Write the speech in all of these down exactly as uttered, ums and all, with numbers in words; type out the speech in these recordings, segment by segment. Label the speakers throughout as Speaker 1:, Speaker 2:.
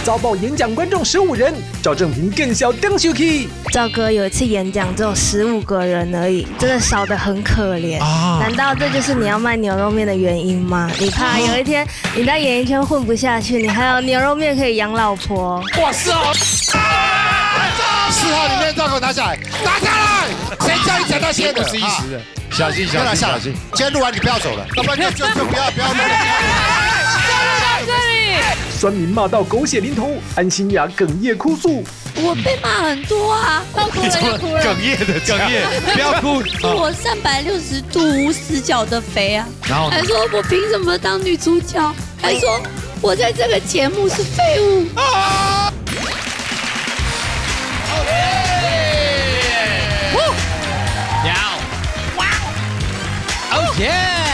Speaker 1: 遭爆演讲观众十五人，赵正平更小登手气。
Speaker 2: 赵哥有一次演讲只有十五个人而已，真的少得很可怜。啊、难道这就是你要卖牛肉面的原因吗？你怕有一天你在演艺圈混不下去，你还有牛肉面可以养老婆？
Speaker 3: 哇，四号，四号里面照给我拿下来，拿下来！谁叫你讲那些的？
Speaker 4: 不是一时的，小心小心小心！
Speaker 3: 今天录完你不要走了，要不然就就就不要不要录了。
Speaker 5: 这里，
Speaker 1: 酸民骂到狗血淋头，安心雅哽咽哭诉。
Speaker 6: 我被骂很多啊，
Speaker 5: 要哭了就哭了。
Speaker 4: 哽咽的哽咽，不要哭。
Speaker 6: 说我三百六十度无死角的肥啊，
Speaker 4: 然后
Speaker 6: 还说我凭什么当女主角，还说我在这个节目是废物。啊
Speaker 4: 哦耶！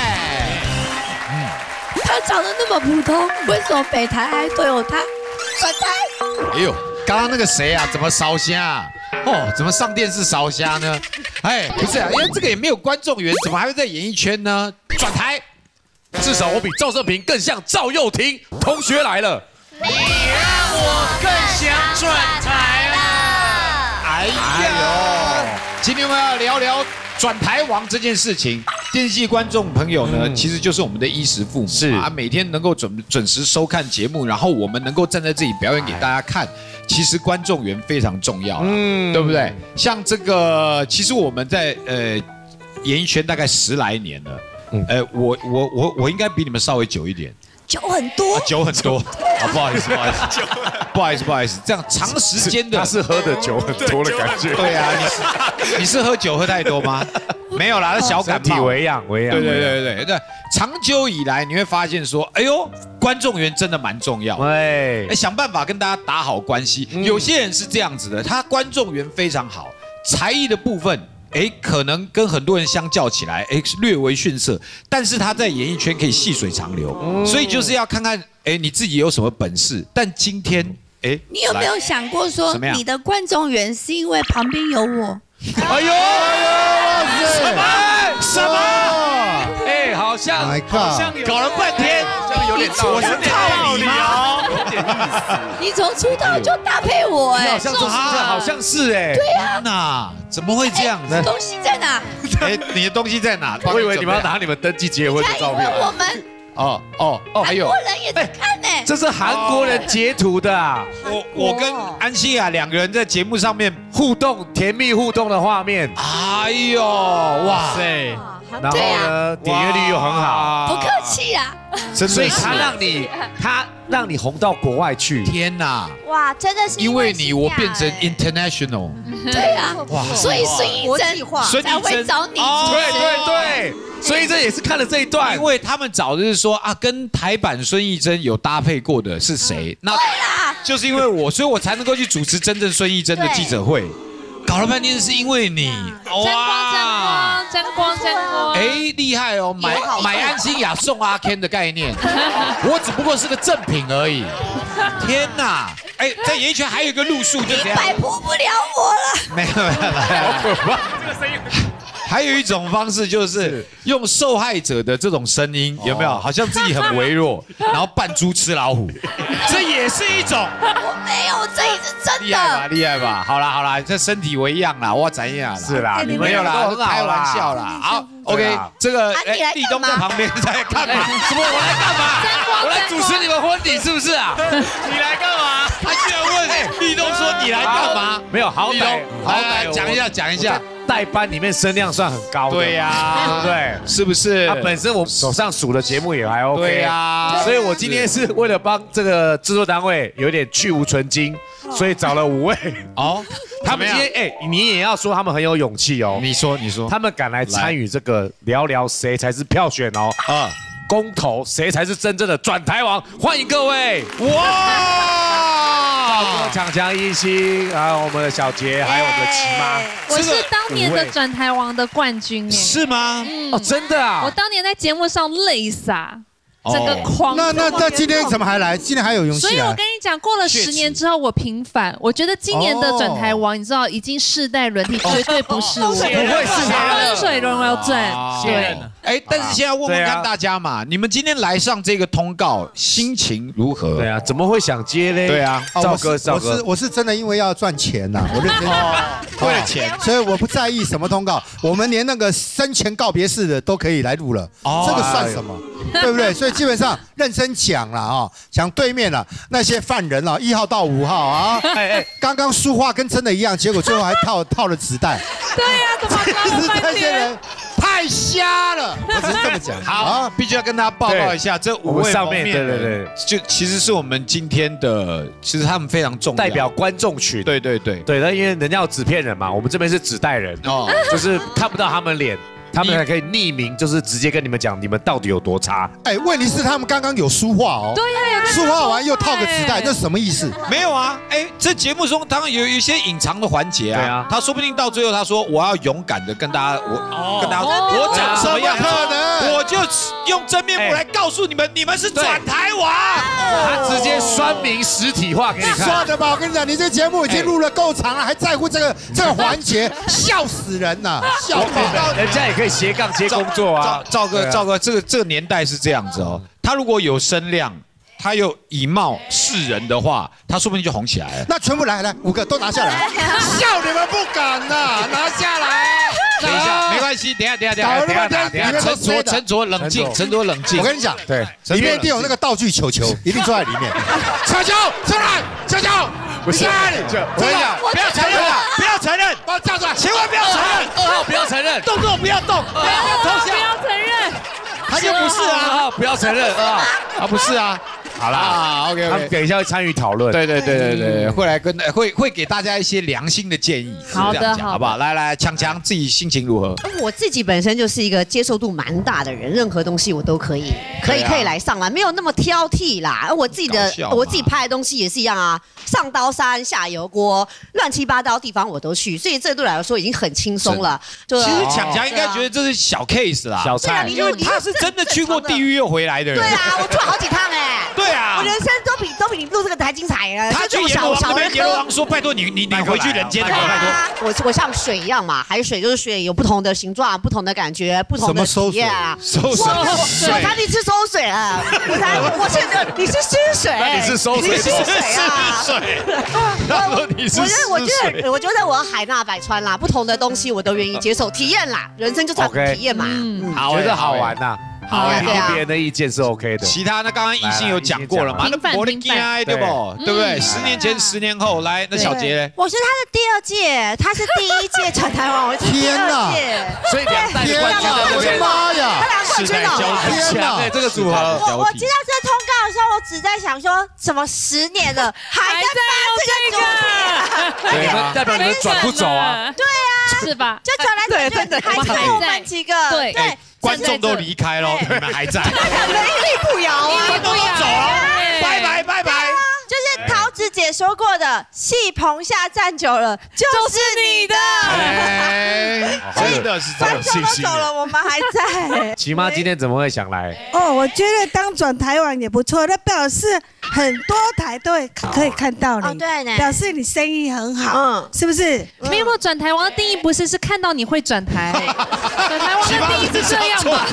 Speaker 6: 他长得那么普通，为什么北台还都有他？转台！
Speaker 4: 哎呦，刚刚那个谁啊，怎么烧虾啊？哦，怎么上电视烧虾呢？哎，不是啊，因为这个也没有观众缘，怎么还会在演艺圈呢？转台，至少我比赵正平更像赵又廷。同学来了，
Speaker 7: 你让我更想转台了。
Speaker 4: 哎呀，今天我们要聊聊转台王这件事情。电视剧观众朋友呢，嗯、其实就是我们的衣食父母，是啊，每天能够准准时收看节目，然后我们能够站在这里表演给大家看，其实观众缘非常重要，嗯，对不对？像这个，其实我们在呃演艺圈大概十来年了，嗯、呃，我我我我应该比你们稍微久一点。
Speaker 6: 酒很多，
Speaker 4: 啊、酒很多，啊，不好意思，不好意思，不好意思，不好意思，这样长时间的，
Speaker 8: 他是喝的酒很多的感觉。
Speaker 4: 对啊，你是你是喝酒喝太多吗？没有啦，是小感冒。
Speaker 8: 身体为养，为养。
Speaker 4: 对对对对对，长久以来你会发现说，哎呦，观众缘真的蛮重要。哎，想办法跟大家打好关系。嗯、有些人是这样子的，他观众缘非常好，才艺的部分。哎，可能跟很多人相较起来，哎，略微逊色，但是他在演艺圈可以细水长流，嗯、所以就是要看看，哎，你自己有什么本事。但今天，哎，
Speaker 6: 你有没有想过说，你的观众缘是因为旁边有我？
Speaker 4: 哎呦，什么什么？
Speaker 8: 哎，好像，好像
Speaker 4: 搞了半天，
Speaker 8: 这样有点道理，
Speaker 4: 我是套你吗？
Speaker 8: 有点意思。
Speaker 6: 你从出道就搭配我，哎，
Speaker 8: 好像是，好像是，哎，
Speaker 6: 对呀，
Speaker 4: 那怎么会这样呢？
Speaker 6: 东西在哪？
Speaker 4: 哎，你的东西在哪？
Speaker 8: 我以为你们要拿你们登记结婚的照片。
Speaker 6: 我们
Speaker 4: 哦哦哦，还有
Speaker 6: 韩国人也在看呢。
Speaker 8: 这是韩国人截图的啊！
Speaker 4: 我我跟安心雅两个人在节目上面
Speaker 8: 互动，甜蜜互动的画面。
Speaker 4: 哎呦，哇塞！
Speaker 8: 然后呢，点阅率又很好。
Speaker 6: 不客气啦。
Speaker 8: 所以他让你，他让你红到国外去。
Speaker 4: 天哪！
Speaker 5: 哇，真的是
Speaker 4: 因为你，我变成 international。
Speaker 6: 对啊，哇！所以孙艺珍才会找你。
Speaker 8: 对对对。所以这也是看了这一段，
Speaker 4: 因为他们找的是说啊，跟台版孙艺珍有搭配过的是谁？那就是因为我，所以我才能够去主持真正孙艺珍的记者会。搞了半天是因为你，
Speaker 5: 哇！真光真光，
Speaker 4: 哎，厉害哦！买买安心雅送阿 Ken 的概念，我只不过是个赠品而已。天哪！哎，在演艺圈还有一个路数，就这样。
Speaker 6: 摆脱不了我了。
Speaker 4: 没有没有，好可怕！这个声音。还有一种方式就是用受害者的这种声音，有没有？好像自己很微弱，然后扮猪吃老虎，这也是一种。
Speaker 6: 我没有，这也是真的。
Speaker 4: 厉害吧，厉害吧？好啦好啦，这身体为样啦，我怎样啦？
Speaker 8: 是啦，
Speaker 4: 你没有啦，开玩笑啦。好 ，OK， 这个哎，立冬在旁边在干嘛？什么？我来干嘛？我来主持你们婚礼是不是啊？你来干嘛？他居然问立冬说你来干嘛？
Speaker 8: 没有，好歹
Speaker 4: 好歹讲一下讲一下。
Speaker 8: 代班里面声量算很高的，
Speaker 4: 对呀，
Speaker 8: 对不对？
Speaker 4: 是不是？
Speaker 8: 他本身我手上数的节目也还 OK，
Speaker 4: 对呀。
Speaker 8: 所以我今天是为了帮这个制作单位有点去无存精，所以找了五位哦。他们今天哎，你也要说他们很有勇气哦。
Speaker 4: 你说，你说，
Speaker 8: 他们敢来参与这个聊聊谁才是票选哦啊，公投谁才是真正的转台王？欢迎各位！哇！强强一心，还有我们的小杰，还有我们的齐妈，
Speaker 5: 我是当年的转台王的冠军哎，
Speaker 4: 是吗？
Speaker 8: 哦，真的啊！
Speaker 5: 我当年在节目上泪洒， 整个狂。
Speaker 3: 那那那今天怎么还来？今天还有勇气
Speaker 5: 所以我跟你讲，过了十年之后我平反，我觉得今年的转台王，你知道已经世代轮替，绝对不是我，不
Speaker 4: 会是
Speaker 5: 风水轮流转。对，
Speaker 4: 哎，但是现在问问看大家嘛，你们今天来上这个通告，心情如何？
Speaker 8: 对啊，怎么会想接嘞？
Speaker 4: 对啊，
Speaker 3: 赵哥，赵哥，我是我是真的因为要赚钱呐，我认真
Speaker 4: 为了钱，
Speaker 3: 所以我不在意什么通告，我们连那个生前告别式的都可以来录了，这个算什么？对不对？所以基本上认真讲了啊，讲对面了那些犯人啊，一号到五号啊，刚刚说话跟真的一样，结果最后还套套了子弹。
Speaker 5: 对呀，怎么抓了半天？
Speaker 3: 太瞎了，我只是这么讲。
Speaker 4: 好，必须要跟大家报告一下，这五位
Speaker 8: 上面
Speaker 4: 对对对，就其实是我们今天的，其实他们非常重要，
Speaker 8: 代表观众群。
Speaker 4: 对对对
Speaker 8: 对，那因为人家有纸片人嘛，我们这边是纸袋人，哦，就是看不到他们脸。他们还可以匿名，就是直接跟你们讲你们到底有多差。
Speaker 3: 哎，问题是他们刚刚有书画哦，
Speaker 5: 对呀，
Speaker 3: 书画完又套个子弹，这什么意思？
Speaker 4: 没有啊，哎，这节目中当然有一些隐藏的环节啊。
Speaker 8: 对啊，
Speaker 4: 他说不定到最后他说我要勇敢的跟大家，我跟大家我讲什么样
Speaker 3: 可能，
Speaker 4: 我就用真面目来告诉你们，你们是转台王。
Speaker 8: 他直接酸明实体化给你看。
Speaker 3: 算的吧，我跟你讲，你这节目已经录了够长了，还在乎这个这个环节，笑死人呐！笑爆，
Speaker 8: 人家也可以斜杠接工作啊。
Speaker 4: 赵哥，赵哥，这个这个年代是这样子哦，他如果有声量，他又以貌示人的话，他说不定就红起来了。
Speaker 3: 那全部来来，五个都拿下来，笑你们不敢呐，拿下来。
Speaker 4: 等一下，没关系，等一下，等一下，等一下，等一下，等一下，沉着，沉着，冷静，沉着，冷静。
Speaker 3: 我跟你讲，对，里面一定有那个道具球球，一定坐在里面。球球出来，球球，
Speaker 8: 不是，
Speaker 3: 我跟你讲，
Speaker 4: 不要承认，不要承认，
Speaker 3: 把我叫出来，
Speaker 4: 千万不要承认，
Speaker 8: 二号不要承认，
Speaker 4: 动作不要动，
Speaker 5: 不要投降，不要承认，
Speaker 4: 他就不是啊，
Speaker 8: 不要承认啊，
Speaker 4: 啊不是啊。好啦 ，OK，
Speaker 8: 他们等一下会参与讨论，
Speaker 4: 对对对对对，会来跟会会给大家一些良心的建议，
Speaker 5: 好的，
Speaker 4: 好不好？来来，强强自己心情如何？
Speaker 9: 我自己本身就是一个接受度蛮大的人，任何东西我都可以，可以可以来上来，没有那么挑剔啦。而我自己的我自己拍的东西也是一样啊，上刀山下油锅，乱七八糟地方我都去，所以这对我来说已经很轻松了。就
Speaker 4: 其实强强应该觉得这是小 case 啦，
Speaker 8: 小菜，
Speaker 4: 因为他是真的去过地狱又回来的人。
Speaker 9: 对啊，我去了好几趟哎。
Speaker 4: 对啊，
Speaker 9: 我人生都比都比你录这个还精彩了。
Speaker 4: 他去阎罗王那边，阎罗王说：“拜托你，你你回去人间，拜
Speaker 9: 托。”我我像水一样嘛，海水就是水，有不同的形状、不同的感觉、不同的体验啊。
Speaker 4: 收水，
Speaker 9: 我才你是收水了，我才我是你是湿水，
Speaker 8: 你是收水，
Speaker 9: 你是湿水啊。
Speaker 4: 水，
Speaker 9: 我我觉得我觉得我觉得我海纳百川啦，不同的东西我都愿意接受，体验啦，人生就讲体验嘛。
Speaker 8: 嗯，觉得好玩呐。好，听别人的意见是 OK 的。
Speaker 4: 其他那刚刚艺兴有讲过了嘛？那伯利金埃对不？对不对？十年前、十年后，来那小杰嘞？
Speaker 9: 我是他的第二届，他是第一届转台王，我是第二届。
Speaker 8: 所以两代冠军在这边。
Speaker 3: 妈呀！
Speaker 9: 他两冠军了，
Speaker 3: 天哪！
Speaker 8: 这个组合。
Speaker 9: 我我接到这通告的时候，我只在想说，怎么十年了还在发这个主
Speaker 8: 题？对，代表你们转不走啊？
Speaker 9: 对啊，
Speaker 5: 是吧？
Speaker 9: 就转来转去，还是我们几个
Speaker 5: 对。
Speaker 4: 观众都离开了，你们还在，
Speaker 9: 人力不摇啊，
Speaker 4: 观众都走了，拜拜拜拜。
Speaker 9: 就是桃子姐说过的，戏棚下站久了就是你的，
Speaker 4: 真的是这
Speaker 9: 样，观众都走了，我们还在。
Speaker 8: 琪妈今天怎么会想来？
Speaker 10: 哦，我觉得当转台王也不错，那表示很多台都会可以看到你，
Speaker 9: 对呢，
Speaker 10: 表示你生意很好，嗯，是不是？
Speaker 5: 没有，转台王的定义不是是看到你会转台，转台王的定义是这样吧？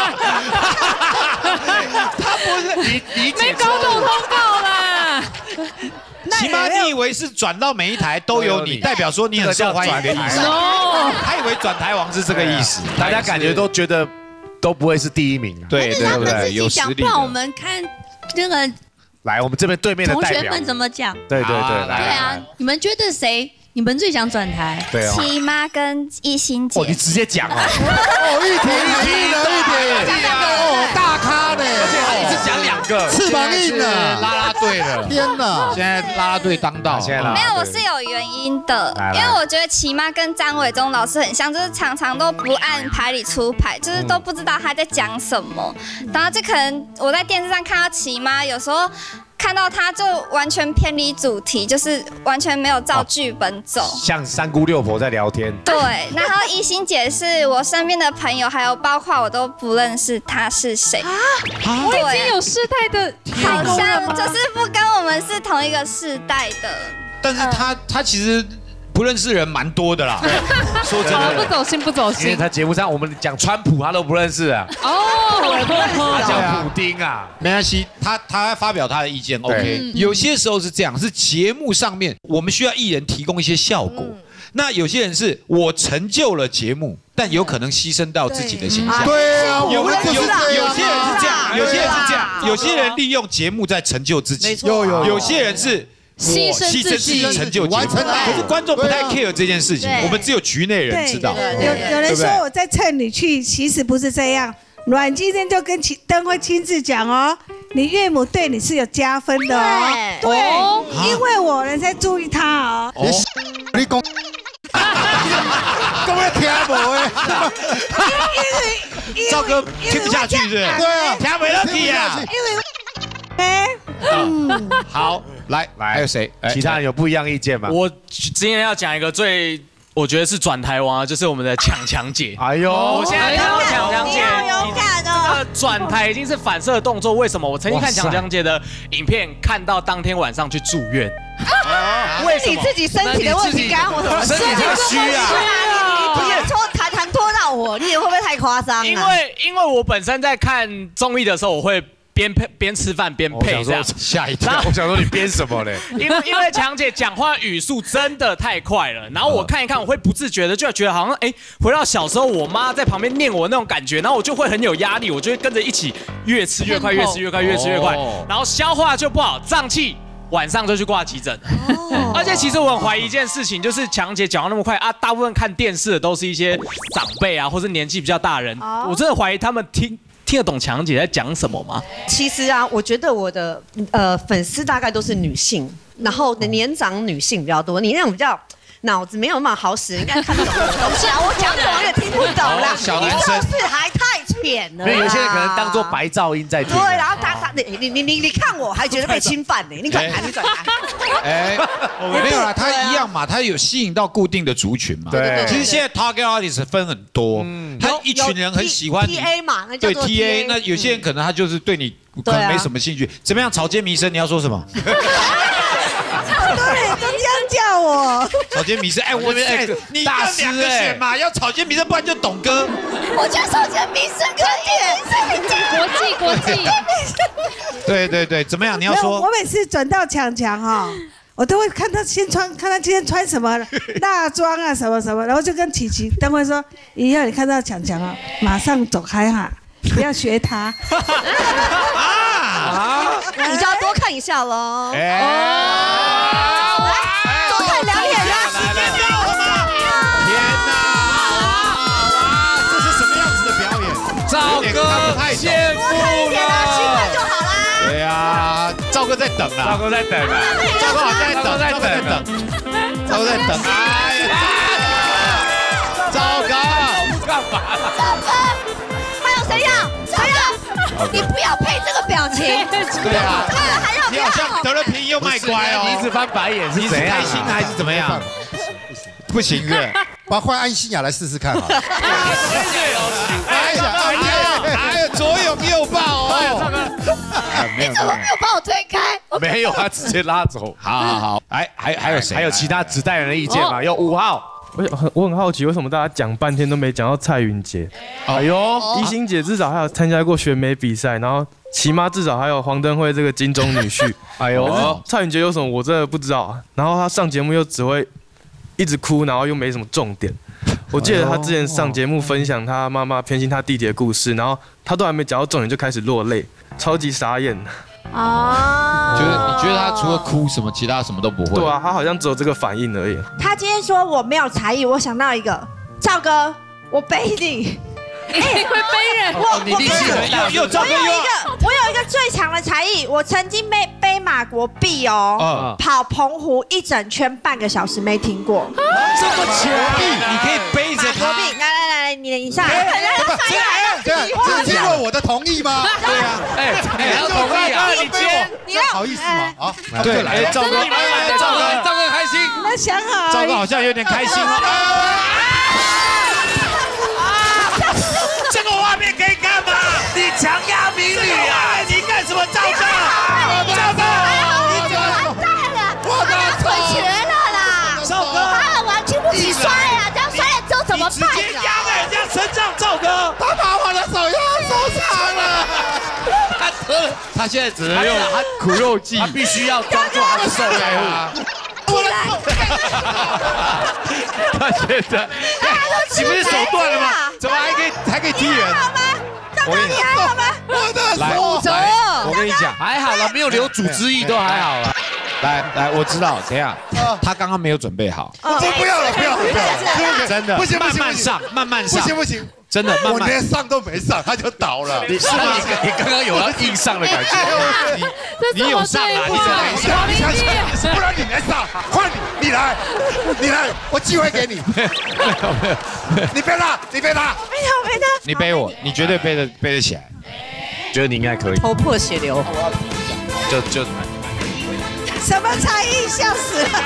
Speaker 4: 他不是你你
Speaker 5: 没搞懂通告啦。
Speaker 4: 起码你以为是转到每一台都有你，代表说你很受欢迎的意思。
Speaker 5: no，
Speaker 4: 他以为转台王是这个意思，
Speaker 8: 大家感觉都觉得都不会是第一名。
Speaker 4: 对对对，有实力。
Speaker 6: 不然我们看这个，
Speaker 8: 来，我们这边对面的
Speaker 6: 同学们怎么讲？
Speaker 8: 对对对，来。
Speaker 6: 对啊，你们觉得谁？你们最想转台？
Speaker 8: 对哦，
Speaker 2: 琪妈跟一心姐。
Speaker 8: 哦，你直接讲哦。
Speaker 3: 哦，一点一点一点，哦，大咖呢，
Speaker 8: 而且他一次讲两个，
Speaker 3: 翅膀硬了，
Speaker 4: 拉拉队了。
Speaker 3: 天哪！
Speaker 4: 现在拉拉队当道，
Speaker 8: 现在拉。
Speaker 2: 没有，我是有原因的，因为我觉得琪妈跟张伟忠老师很像，就是常常都不按牌理出牌，就是都不知道他在讲什么。然后就可能我在电视上看到琪妈，有时候。
Speaker 11: 看到他就完全偏离主题，就是完全没有照剧本走，
Speaker 8: 像三姑六婆在聊天。
Speaker 11: 对，然后一心姐是我身边的朋友，还有包括我都不认识他是谁啊。
Speaker 5: 我已经有世代的，
Speaker 11: 好像就是不跟我们是同一个世代的。
Speaker 4: 但是他他其实。不认识人蛮多的啦，
Speaker 5: 说真的，不走心不走心。
Speaker 8: 因为他节目上我们讲川普，他都不认识啊。哦，他讲普丁啊，
Speaker 4: 没关系，他他发表他的意见 ，OK。有些时候是这样，是节目上面我们需要艺人提供一些效果。那有些人是我成就了节目，但有可能牺牲到自己的形象。
Speaker 3: 对啊，
Speaker 4: 有有有
Speaker 3: 有
Speaker 4: 有些人是这样，有些人是这样，有些人利用节目在成就自己。
Speaker 3: 有有
Speaker 4: 有些人是。
Speaker 5: 牺牲自己
Speaker 4: 成就完成，可是观众不太 care 这件事情，我们只有局内人知道。
Speaker 10: 有有人说我在蹭你去，其实不是这样。阮今天就跟灯辉亲自讲哦，你岳母对你是有加分的哦，对，因为我人在注意他哦。
Speaker 3: 你讲，各位听无诶？
Speaker 4: 赵哥听不下去是不是？
Speaker 3: 对啊，
Speaker 4: 听不下去啊。
Speaker 10: 因为哎，
Speaker 4: 嗯，好。来来，还有谁？
Speaker 8: 其他人有不一样意见吗？
Speaker 12: 我今天要讲一个最，我觉得是转台王，就是我们的强强姐。
Speaker 8: 哎呦，
Speaker 12: 我现在看到强强姐，
Speaker 9: 勇敢哦！
Speaker 12: 这个转台已经是反射动作。为什么？我曾经看强强姐的影片，看到当天晚上去住院。
Speaker 9: 为什么？你自己身体的问题，干我什么事？
Speaker 8: 身体太虚啊！
Speaker 9: 你也拖谈谈拖到我，你也会不会太夸张？
Speaker 12: 因为因为我本身在看综艺的时候，我会。边配边吃饭边配这样，
Speaker 8: 吓一跳！我想说你编什么嘞？
Speaker 12: 因为因为强姐讲话语速真的太快了，然后我看一看，我会不自觉的就觉得好像哎，回到小时候我妈在旁边念我那种感觉，然后我就会很有压力，我就会跟着一起越吃越快，越吃越快，越吃越快，然后消化就不好，胀气，晚上就去挂急诊。而且其实我很怀疑一件事情，就是强姐讲话那么快啊，大部分看电视的都是一些长辈啊，或是年纪比较大的人，我真的怀疑他们听。听得懂强姐在讲什么吗？
Speaker 9: 其实啊，我觉得我的呃粉丝大概都是女性，然后年长女性比较多。你那种比较脑子没有那么好使，应该看不懂的东西啊。我讲什么也听不懂啦。
Speaker 4: 小男生
Speaker 9: 是还太浅了。
Speaker 8: 因为有些人可能当做白噪音在听。
Speaker 9: 对，然后他他你你你你你看我还觉得被侵犯呢？你转台你转台。
Speaker 4: 哎，没有啦，他一样嘛，他有吸引到固定的族群嘛。
Speaker 8: 对。
Speaker 4: 其实现在 target artist 分很多，他一群人很喜欢你
Speaker 9: T A 嘛，那叫
Speaker 4: 对
Speaker 9: 做
Speaker 4: T A。那有些人可能他就是对你可能没什么兴趣。怎么样？草间弥生，你要说什么？
Speaker 10: 好多人都这样叫我。
Speaker 4: 草间弥生，哎，我哎，你要两个选嘛，要草间弥生，不然就董哥。
Speaker 6: 我觉得草间弥生可以，
Speaker 5: 国际国际。
Speaker 4: 对对对，怎么样？你要说。
Speaker 10: 我每次转到强强哈，我都会看他先穿，看他今天穿什么大装啊，什么什么，然后就跟琪琪等会说，以后你看到强强啊，马上走开哈，不要学他。
Speaker 9: 啊！你就要多看一下喽。哎，多看两眼啊！
Speaker 4: 时间到了吗？天哪！这是什么样子的表演？
Speaker 8: 赵哥羡慕
Speaker 9: 了，就好啦。
Speaker 4: 对呀，赵哥在等啊，
Speaker 8: 赵哥在等啊，
Speaker 4: 赵哥好像在等，赵哥在等，赵哥在等。哎呀，赵哥
Speaker 8: 干嘛？
Speaker 6: 赵哥，还有谁要？谁要？你不要配这个表情。
Speaker 4: 对啊，
Speaker 6: 还要
Speaker 4: 你好像得了便宜又卖乖哦，
Speaker 8: 你一直翻白眼是怎样？
Speaker 4: 开心还是怎么样？不行是，
Speaker 3: 把换安心雅来试试看好了。
Speaker 4: 哎呀，哎呀，左拥右抱哦。
Speaker 6: 你怎么没有把我推开？
Speaker 8: 没有，他直接拉走。
Speaker 4: 好好好，哎，还还有谁？
Speaker 8: 还有其他子代人的意见吗？有五号。
Speaker 13: 我很我很好奇，为什么大家讲半天都没讲到蔡云杰？
Speaker 8: 哎呦，
Speaker 13: 怡欣姐至少还有参加过选美比赛，然后齐妈至少还有黄登辉这个金钟女婿。哎呦，蔡云杰有什么我真的不知道啊。然后他上节目又只会一直哭，然后又没什么重点。我记得他之前上节目分享他妈妈偏心他弟弟的故事，然后他都还没讲到重点就开始落泪，超级傻眼。
Speaker 4: 哦，就是你觉得他除了哭什么，其他什么都不会？
Speaker 13: 对啊，他好像只有这个反应而已。
Speaker 14: 他今天说我没有才艺，我想到一个，赵哥，我背你。
Speaker 5: 哎，会背人，
Speaker 14: 我
Speaker 4: 你力气很大，又赵哥又。
Speaker 14: 我有一个，我有一个最强的才艺，我曾经背背马国币哦，跑澎湖一整圈半个小时没停过。
Speaker 4: 这么强，你可以背着他。
Speaker 14: 马国币，来来来，你你上来。
Speaker 3: 这这经过我的同意吗？
Speaker 8: 对啊，哎，你要同意啊？
Speaker 14: 你今天你让
Speaker 3: 好意思吗？啊，
Speaker 4: 对，
Speaker 3: 来，
Speaker 4: 赵哥，哎，赵哥，赵哥开心，
Speaker 10: 那想好，
Speaker 4: 赵哥好像有点开心哦。
Speaker 7: 这个画面可以干嘛？你强压民女啊！你干什么，赵哥？赵哥，
Speaker 14: 你怎么完蛋了？我的腿瘸了啦！
Speaker 7: 赵哥，
Speaker 14: 他完经不起摔啊！这样摔了之后怎么办？
Speaker 7: 直接压在人家身上，赵哥，
Speaker 3: 他把我的手压受伤了。
Speaker 4: 他得了，他现在只能用他苦肉计，他必须要装作他的受害物。
Speaker 7: 我的
Speaker 4: 他现在，
Speaker 7: 你不是手断了吗？
Speaker 4: 怎么还可以还可以踢人？
Speaker 14: 我跟你还好吗？
Speaker 3: 我的
Speaker 4: 手肘，我跟你讲，还好了，没有留组织液都还好了。来来，我知道，怎样？他刚刚没有准备好。
Speaker 3: 我不要了，不要了，不要了，
Speaker 4: 真的，
Speaker 3: 不行不行，
Speaker 4: 慢慢上，慢慢上，
Speaker 3: 不行不行。
Speaker 4: 真的，慢
Speaker 3: 我
Speaker 4: 慢
Speaker 3: 连上都没上，他就倒了。
Speaker 4: 你是吗？你刚刚有要硬上的感觉，你你有上啊？你怎么没上？
Speaker 3: 你相信，不然你来上，换你，你来，你来，我机会给你。
Speaker 4: 没有没有，
Speaker 3: 你别拉，你别拉，
Speaker 14: 没有没有，
Speaker 4: 你背我，你绝对背得背得起来。觉得你应该可以。
Speaker 9: 头破血流，
Speaker 4: 就就。
Speaker 10: 什么才艺，笑死了！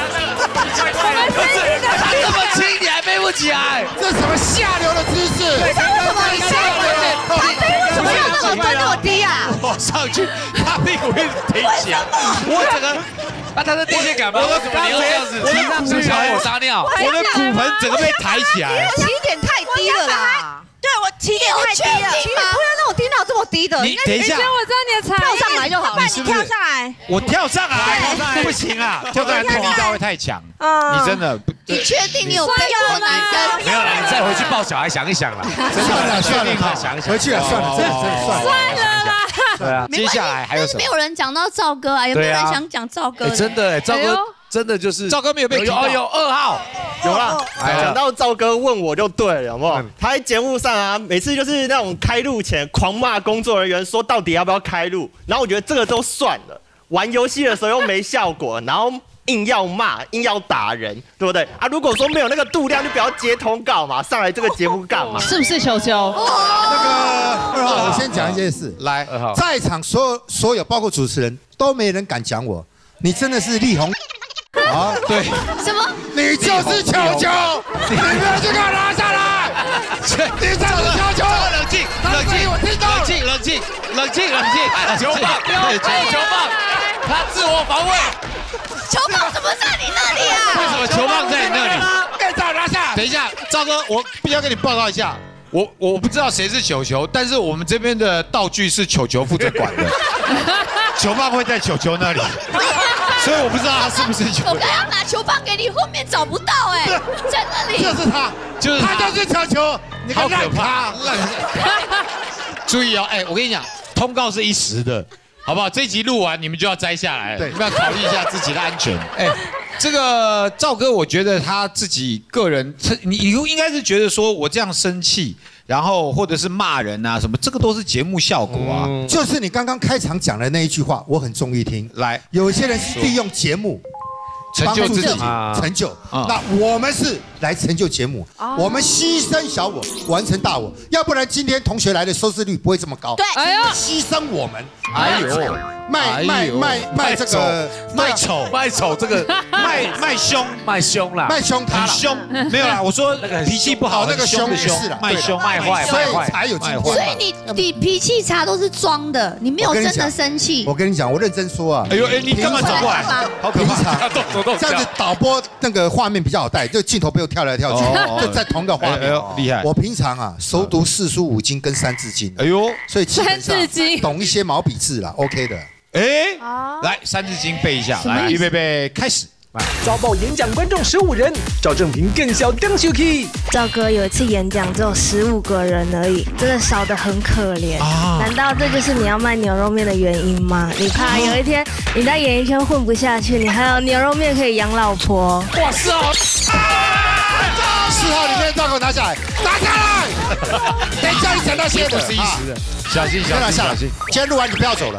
Speaker 7: 他这么轻，你还背不起来？
Speaker 3: 这什么下流的姿势？
Speaker 14: 为什么你下流？他背为什么要那么蹲那么低啊？
Speaker 4: 我上去，他屁股一直挺起来，我整个，啊，他的电线杆，我的骨盆这样子，提上去小火撒尿，我的骨盆整个被抬起来。
Speaker 9: 起点太低了啦！
Speaker 14: 对我起点太低了，
Speaker 9: 起点不要让我听到这么低的。
Speaker 4: 你等一下，
Speaker 5: 我知道你的才
Speaker 9: 跳上来就好了。
Speaker 14: 你跳上来，
Speaker 4: 我跳上来不行啊，跳上来对力道会太强。你真的，
Speaker 14: 你确定你有背过男生？
Speaker 8: 没有啦，你再回去抱小孩想一想啦。
Speaker 3: 算了算了，
Speaker 8: 想一想，
Speaker 3: 回去了算了，真的真的算了。
Speaker 5: 算了啦。
Speaker 8: 对啊，
Speaker 4: 接下来还有什么？
Speaker 6: 没有人讲到赵哥啊，有没有人想讲赵哥？
Speaker 8: 真的，赵哥真的就是
Speaker 4: 赵哥没有被提到，
Speaker 8: 有二号。
Speaker 15: 有啦，讲到赵哥问我就对了，有没有？他在节目上啊，每次就是那种开录前狂骂工作人员，说到底要不要开录。然后我觉得这个都算了，玩游戏的时候又没效果，然后硬要骂，硬要打人，对不对？啊，如果说没有那个度量，就不要接通告嘛，上来这个节目干嘛？
Speaker 5: 是不是球球？
Speaker 3: 那个二号，我先讲一件事，
Speaker 4: 来，
Speaker 3: 在场所有所有包括主持人都没人敢讲我，你真的是力宏。啊，对，
Speaker 6: 什么？
Speaker 3: 你就是球球，你不要去给我拿下来！你才是球球！
Speaker 4: 冷静，冷静，
Speaker 3: 我听到了。
Speaker 4: 冷静，冷静，冷静，冷静。球棒，球棒，他自我防卫。
Speaker 6: 球棒怎么在你那里啊？
Speaker 4: 为什么球棒在你那里？
Speaker 3: 给他拿下！
Speaker 4: 等一下，赵哥，我必须要跟你报告一下。我我不知道谁是球球，但是我们这边的道具是球球负责管的，球棒会在球球那里，所以我不知道他是不是球球。
Speaker 6: 我刚要拿球棒给你，后面找不到哎，在那里。
Speaker 3: 就是他，
Speaker 4: 就是
Speaker 3: 他就是球球，你
Speaker 4: 好
Speaker 3: 看
Speaker 4: 可怕！注意哦，哎，我跟你讲，通告是一时的，好不好？这集录完你们就要摘下来，对，你们要考虑一下自己的安全。哎。这个赵哥，我觉得他自己个人，你你应该是觉得说我这样生气，然后或者是骂人啊什么，这个都是节目效果啊。
Speaker 3: 嗯、就是你刚刚开场讲的那一句话，我很中意听。
Speaker 4: 来，
Speaker 3: 有一些人是利用节目
Speaker 4: 成就自己，
Speaker 3: 成就。那我们是来成就节目，我们牺牲小我，完成大我。要不然今天同学来的收视率不会这么高。
Speaker 6: 对，
Speaker 3: 哎呦，牺牲我们。
Speaker 4: 哎呦。
Speaker 3: 卖卖卖卖这个
Speaker 4: 卖丑
Speaker 8: 卖丑这个
Speaker 4: 卖卖凶
Speaker 8: 卖凶啦，
Speaker 3: 卖凶他
Speaker 4: 很凶没有啦，我说那个脾气不好
Speaker 3: 那个凶是啦，
Speaker 4: 卖凶
Speaker 8: 卖坏
Speaker 3: 所以才有今天。
Speaker 6: 所以你你脾气差都是装的，你没有真的生气。
Speaker 3: 我跟你讲，我认真说啊。
Speaker 4: 哎呦哎，你干嘛走过来？
Speaker 3: 好可怕！这样子导播那个画面比较好带，就镜头不用跳来跳去，就在同个画面。
Speaker 4: 厉害！
Speaker 3: 我平常啊熟读四书五经跟三字经。哎呦，所以基本上懂一些毛笔字啦 ，OK 的。
Speaker 4: 哎，来《三字经》背一下，来，预备备，开始。
Speaker 1: 遭爆演讲观众十五人，赵正平更小登手 key。
Speaker 2: 赵哥有一次演讲只有十五个人而已，真的少得很可怜。啊、难道这就是你要卖牛肉面的原因吗？你怕有一天你在演艺圈混不下去，你还有牛肉面可以养老婆？
Speaker 4: 哇，四号，
Speaker 3: 四号里面照给我拿下来，拿下来！等一下你讲那些的，
Speaker 4: 是一时的，小心小心小心。
Speaker 3: 今天录完你不要走了。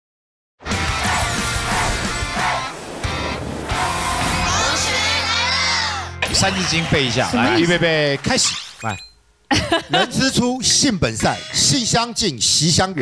Speaker 4: 三字经背一下，来，预备备，开始。来，
Speaker 3: 人之初，性本善，性相近，习相远。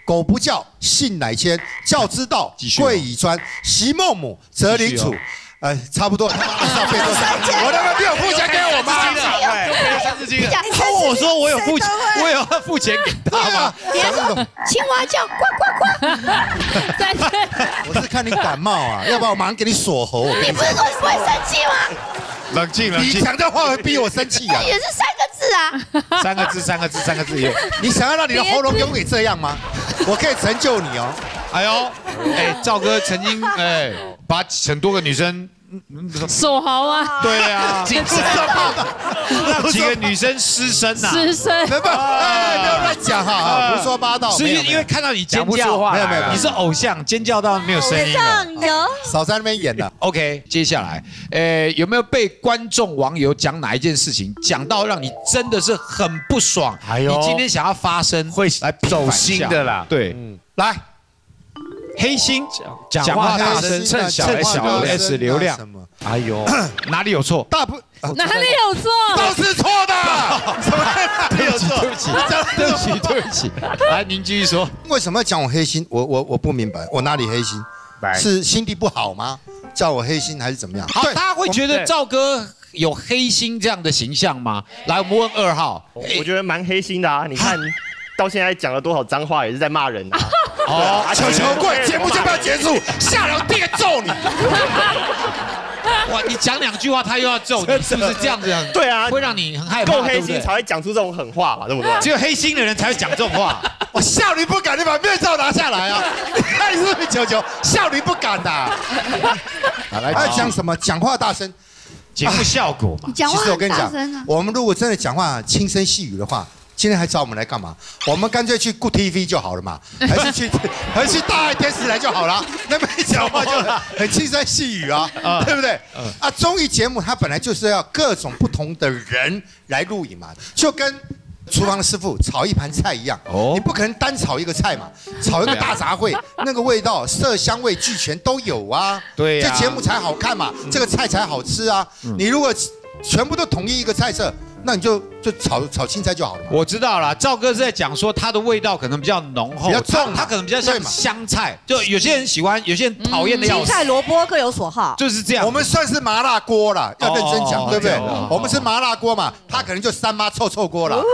Speaker 3: 狗不叫，性乃迁，教之道，贵以专，习孟母，择邻处。哎，差不多。我那个没有付钱给我妈的，
Speaker 4: 就赔了三十斤了。他问我说我有付钱，我有要付钱给他吗？
Speaker 6: 青蛙叫呱呱呱。
Speaker 3: 我是看你感冒啊，要不然我马上给你锁喉。
Speaker 6: 你不是说你不会生气吗？
Speaker 4: 冷静冷静。
Speaker 3: 你讲这话会逼我生气啊？
Speaker 6: 也是三个字啊。
Speaker 4: 三个字，三个字，三个字有。
Speaker 3: 你想要让你的喉咙永远这样吗？我可以成就你哦。
Speaker 4: 哎呦，哎，赵哥曾经哎把很多个女生
Speaker 5: 锁喉啊。
Speaker 4: 对啊，几次让几个女生失声呐。
Speaker 5: 失声。
Speaker 3: 不不，哎，不要乱讲哈，胡说八道。
Speaker 4: 是因为看到你尖叫，
Speaker 3: 没有没有，
Speaker 4: 你是偶像，尖叫到没有声音了。
Speaker 6: 有。
Speaker 3: 少在那边演了。
Speaker 4: OK， 接下来，呃，有没有被观众网友讲哪一件事情讲到让你真的是很不爽？你今天想要发声，会来
Speaker 8: 走心的啦。
Speaker 4: 对，来。黑心讲话大声，蹭小 S 流量。
Speaker 8: 哎呦，
Speaker 4: 哪里有错？
Speaker 3: 大不
Speaker 5: 哪里有错？
Speaker 3: 都是错的。什么哪里有错？
Speaker 4: 对不起，对不起，对不起。来，您继续说。
Speaker 3: 为什么要讲我黑心？我我我不明白，我哪里黑心？是心地不好吗？叫我黑心还是怎么样？
Speaker 4: 好，大家会觉得赵哥有黑心这样的形象吗？来，我们问二号。
Speaker 15: 我觉得蛮黑心的啊！你看。到现在讲了多少脏话，也是在骂人啊！
Speaker 3: 哦，求求贵，节目就不要结束，下楼第一个揍你！
Speaker 4: 哇，你讲两句话，他又要揍你，是不是这样子？
Speaker 15: 对啊，
Speaker 4: 会让你很害怕，
Speaker 15: 够黑心才会讲出这种狠话嘛，对不对？
Speaker 4: 只有黑心的人才会讲这种话。
Speaker 3: 我笑你不敢，你把面罩拿下来啊！你看是不是球球？笑你不敢的。来讲什么？讲话大声，
Speaker 4: 节目效果嘛。
Speaker 3: 其实我跟你讲，我们如果真的讲话轻声细语的话。今天还找我们来干嘛？我们干脆去 Good T V 就好了嘛，还是去还是去大爱电视台就好了。那边讲话就很轻声细语啊，对不对？啊，综艺节目它本来就是要各种不同的人来录影嘛，就跟厨房的师傅炒一盘菜一样。哦，你不可能单炒一个菜嘛，炒一个大杂烩，那个味道、色香味俱全都有啊。
Speaker 4: 对呀，
Speaker 3: 这节目才好看嘛，这个菜才好吃啊。你如果全部都统一一个菜色。那你就就炒炒青菜就好了嘛。
Speaker 4: 我知道了，赵哥是在讲说它的味道可能比较浓厚，
Speaker 3: 比较重，
Speaker 4: 它可能比较像香菜，就有些人喜欢，有些人讨厌的要死。
Speaker 9: 青菜萝卜各有所好，
Speaker 4: 就是这样。
Speaker 3: 我们算是麻辣锅了，要认真讲，对不对？我们是麻辣锅嘛，他可能就三妈臭臭锅了，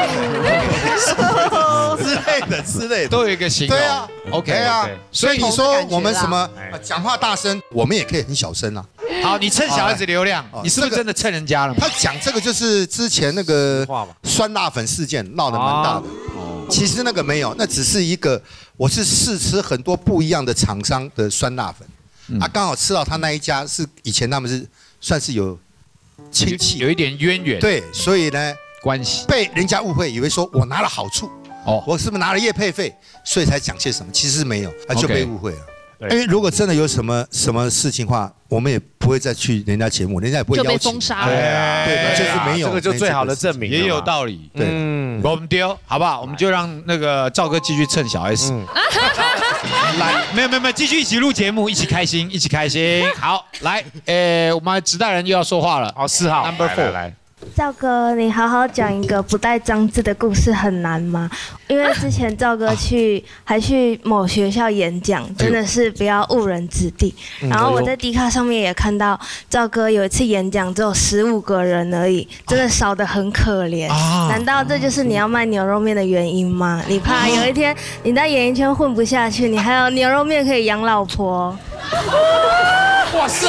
Speaker 3: 之类的之类的，
Speaker 4: 都有一个形容。
Speaker 3: 对啊
Speaker 4: ，OK
Speaker 3: 啊，所以你说我们什么讲话大声，我们也可以很小声啊。
Speaker 4: 好，你蹭小孩子流量，你是不是真的蹭人家了？
Speaker 3: 他讲这个就是之前那个酸辣粉事件闹得蛮大的。其实那个没有，那只是一个，我是试吃很多不一样的厂商的酸辣粉，啊，刚好吃到他那一家是以前他们是算是有亲戚，
Speaker 4: 有一点渊源。
Speaker 3: 对，所以呢
Speaker 4: 关系
Speaker 3: 被人家误会，以为说我拿了好处，哦，我是不是拿了业配费，所以才讲些什么？其实没有，啊，就被误会了。因为如果真的有什么什么事情的话，我们也不会再去人家节目，人家也不会邀请。
Speaker 5: 就被封杀了。
Speaker 3: 对，就是没有。
Speaker 8: 这个就最好的证明，
Speaker 4: 也有道理。
Speaker 3: 对，
Speaker 4: 我们丢，好不好？我们就让那个赵哥继续蹭小 S。来，没有没有没有，继续一起录节目，一起开心，一起开心。好，来，呃，我们直大人又要说话了。
Speaker 8: 好，四号
Speaker 4: ，Number Four，
Speaker 8: 来。
Speaker 2: 赵哥，你好好讲一个不带脏字的故事很难吗？因为之前赵哥去还去某学校演讲，真的是不要误人子弟。然后我在 D 卡上面也看到赵哥有一次演讲只有十五个人而已，真的少得很可怜。难道这就是你要卖牛肉面的原因吗？你怕有一天你在演艺圈混不下去，你还有牛肉面可以养老婆？
Speaker 4: 哇塞！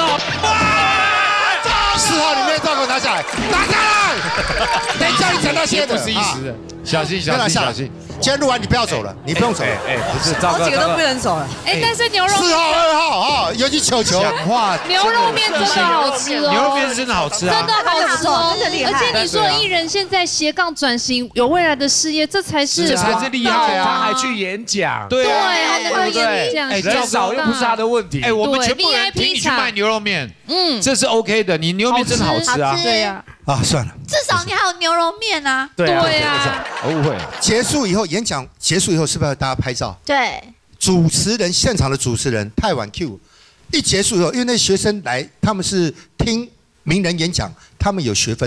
Speaker 3: 四号里面照给我拿下来，拿下来！等一下你讲那些的，
Speaker 4: 不是一时的，小心小心小心。
Speaker 3: 今天录完你不要走了，你不用走了。
Speaker 8: 哎，不是，赵哥，
Speaker 9: 好几个都不能走了。
Speaker 5: 哎，但是牛肉
Speaker 3: 四号二号啊，尤其球球
Speaker 4: 讲话，
Speaker 5: 牛肉面真的好吃哦，
Speaker 4: 牛肉面是真的好吃啊，
Speaker 5: 真的好吃哦，
Speaker 9: 真的厉害。
Speaker 5: 而且你说艺人现在斜杠转型有未来的事业，这才是
Speaker 4: 这才是厉害啊！
Speaker 8: 他还去演讲，
Speaker 4: 对啊，
Speaker 5: 对，还去演讲，
Speaker 8: 哎，人少又不是他的问题。
Speaker 4: 哎，我们全部人听你去卖牛肉面，嗯，这是 OK 的，你牛肉面真的好吃啊，
Speaker 5: 对呀。
Speaker 3: 啊，算了，
Speaker 6: 至少你还有牛肉面啊。
Speaker 8: 对
Speaker 5: 啊，
Speaker 4: 我误会了。
Speaker 3: 结束以后，演讲结束以后，是不是要大家拍照？
Speaker 6: 对。
Speaker 3: 主持人现场的主持人太晚 Q， 一结束以后，因为那学生来，他们是听名人演讲，他们有学分的，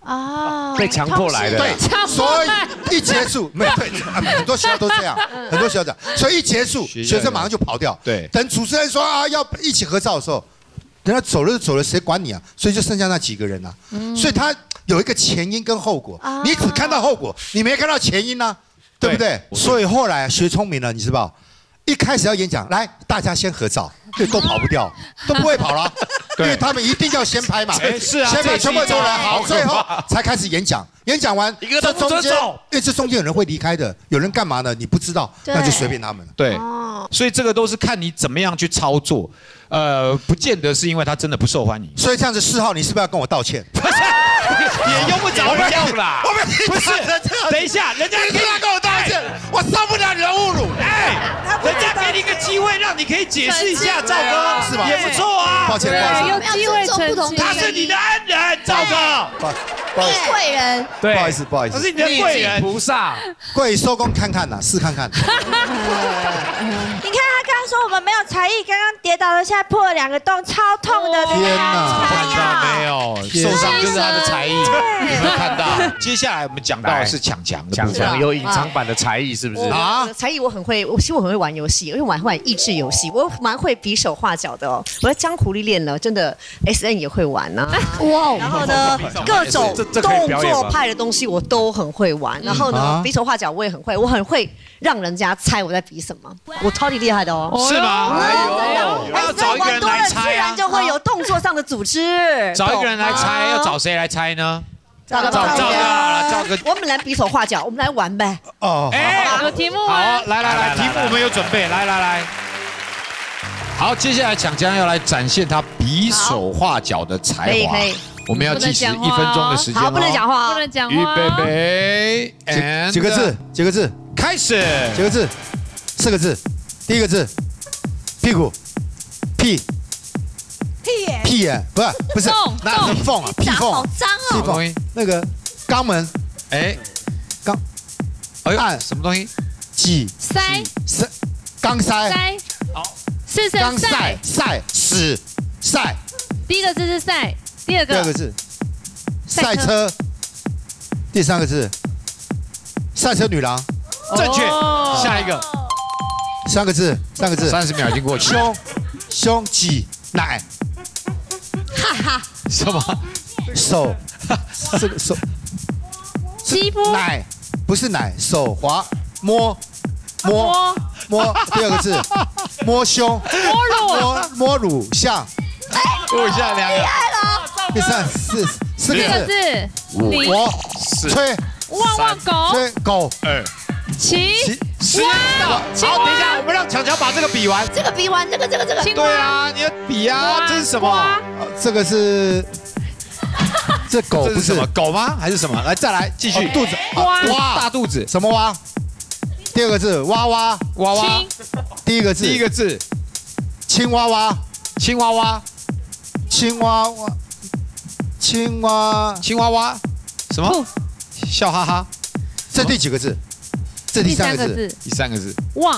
Speaker 14: 哦，
Speaker 8: 被强迫来的。
Speaker 3: 对，所以一结束，没有对，很多学校都这样，很多学校这样，所以一结束，学生马上就跑掉。
Speaker 4: 对，
Speaker 3: 等主持人说啊要一起合照的时候，人家走了就走了，谁管你啊？所以就剩下那几个人啊。所以他有一个前因跟后果，你只看到后果，你没看到前因啊，对不对？所以后来学聪明了，你知道，一开始要演讲，来大家先合照，对，都跑不掉，都不会跑了。因为他们一定要先拍嘛，
Speaker 8: 是啊，
Speaker 3: 先拍全部都人好，最后才开始演讲。演讲完，
Speaker 8: 一个都不准走，
Speaker 3: 因为这中间有人会离开的，有人干嘛呢？你不知道，那就随便他们了。
Speaker 4: 对，所以这个都是看你怎么样去操作，呃，不见得是因为他真的不受欢迎。
Speaker 3: 所以这样子，四号，你是不是要跟我道歉？
Speaker 4: 也用不着人家
Speaker 8: 啦，
Speaker 3: 我们
Speaker 4: 不是，等一下，人家
Speaker 3: 你是要跟我道歉，我受不了你的侮辱。
Speaker 7: 哎，人家给你一个机会，让你可以解释一下，赵哥，
Speaker 3: 是吧？
Speaker 7: 也不错啊。
Speaker 3: 抱歉，不好意思，
Speaker 5: 有机会澄清。
Speaker 7: 他是你的恩人，赵哥，
Speaker 9: 你贵人，
Speaker 3: 不好意思，不好意思，
Speaker 7: 他是你的贵人，
Speaker 8: 菩萨，
Speaker 3: 贵收工看看呐，试看看。
Speaker 14: 你看他刚刚说我们没有才艺，刚刚跌倒了，现在破了两个洞，超痛的。
Speaker 3: 天哪，
Speaker 4: 看到没有？受伤就是他的才艺，有没有看到？接下来我们讲到的是抢强的部分，
Speaker 8: 抢强有隐藏版的才艺是不是？
Speaker 9: 啊，才艺我很会，我其实我很会玩游戏，因为我很会玩益智游戏，我蛮会比手画脚的哦。我在江湖历练了，真的 S N 也会玩呐。哇，然后呢，各种动作派的东西我都很会玩。然后呢，比手画脚我也很会，我很会让人家猜我在比什么，我超级厉害的哦。
Speaker 4: 是吗？哎呦，要找一个人来猜啊，
Speaker 9: 自然就会有动作上的组织。
Speaker 4: 找一个人来猜，要找谁来猜呢？
Speaker 9: 赵哥，
Speaker 4: 赵哥好了，赵哥，
Speaker 9: 我们来比手画脚，我们来玩呗。
Speaker 3: 哦，
Speaker 4: 哎，
Speaker 5: 有题目
Speaker 4: 好，
Speaker 5: 啊！
Speaker 4: 来来来，题目我们有准备，来来来。好，接下来抢将要来展现他比手画脚的才华。可以可以。我们要计时一分钟的时间。
Speaker 9: 好，不能讲话，
Speaker 5: 不能讲话。
Speaker 4: 预备备，
Speaker 3: 几个字？几个字？
Speaker 4: 开始。
Speaker 3: 几个字？四个字。第一个字，屁股，屁。
Speaker 14: 屁眼，
Speaker 3: 屁眼，不是不是，那是缝啊，屁缝，
Speaker 14: 好脏哦，
Speaker 3: 屁缝，那个肛门，
Speaker 4: 哎，
Speaker 3: 肛，
Speaker 4: 哎呦，什么东西？
Speaker 3: 挤
Speaker 5: 塞
Speaker 3: 塞，肛塞，
Speaker 5: 塞，
Speaker 4: 好，
Speaker 5: 是是
Speaker 3: 肛塞
Speaker 5: 塞
Speaker 3: 塞屎塞，
Speaker 5: 第一个字是塞，第二个
Speaker 3: 第二个字赛车，第三个字赛车女郎，
Speaker 4: 正确，下一个
Speaker 3: 三个字，三个字，
Speaker 4: 三十秒已经过去，
Speaker 3: 胸胸挤奶。
Speaker 9: 哈哈，
Speaker 4: 什么？
Speaker 3: 手，这个手，
Speaker 5: 肌肤
Speaker 3: 奶，不是奶，手滑摸摸摸，第二个字摸胸，
Speaker 5: 摸乳，
Speaker 3: 摸摸乳像，
Speaker 4: 摸一下两个，
Speaker 3: 第三四四个字，
Speaker 5: 我
Speaker 3: 吹
Speaker 5: 汪汪狗，
Speaker 3: 吹狗，
Speaker 4: 二
Speaker 5: 七
Speaker 4: 十，好，等一下，我们让强强把这个比完，
Speaker 9: 这个比完，这个这个这个，
Speaker 4: 对啊，你要比啊，这是什么？
Speaker 3: 这个是，这狗不是
Speaker 4: 什么狗吗？还是什么？来，再来继续。
Speaker 3: 肚子
Speaker 4: 蛙，大肚子，
Speaker 3: 什么蛙？第二个字蛙蛙
Speaker 4: 蛙蛙，
Speaker 3: 第一个字
Speaker 4: 第一个字
Speaker 3: 青蛙蛙，
Speaker 4: 青蛙蛙，
Speaker 3: 青蛙蛙，青蛙
Speaker 4: 青蛙蛙，什么？笑哈哈。
Speaker 3: 这第几个字？这第三个字。
Speaker 4: 第三个字。
Speaker 5: 王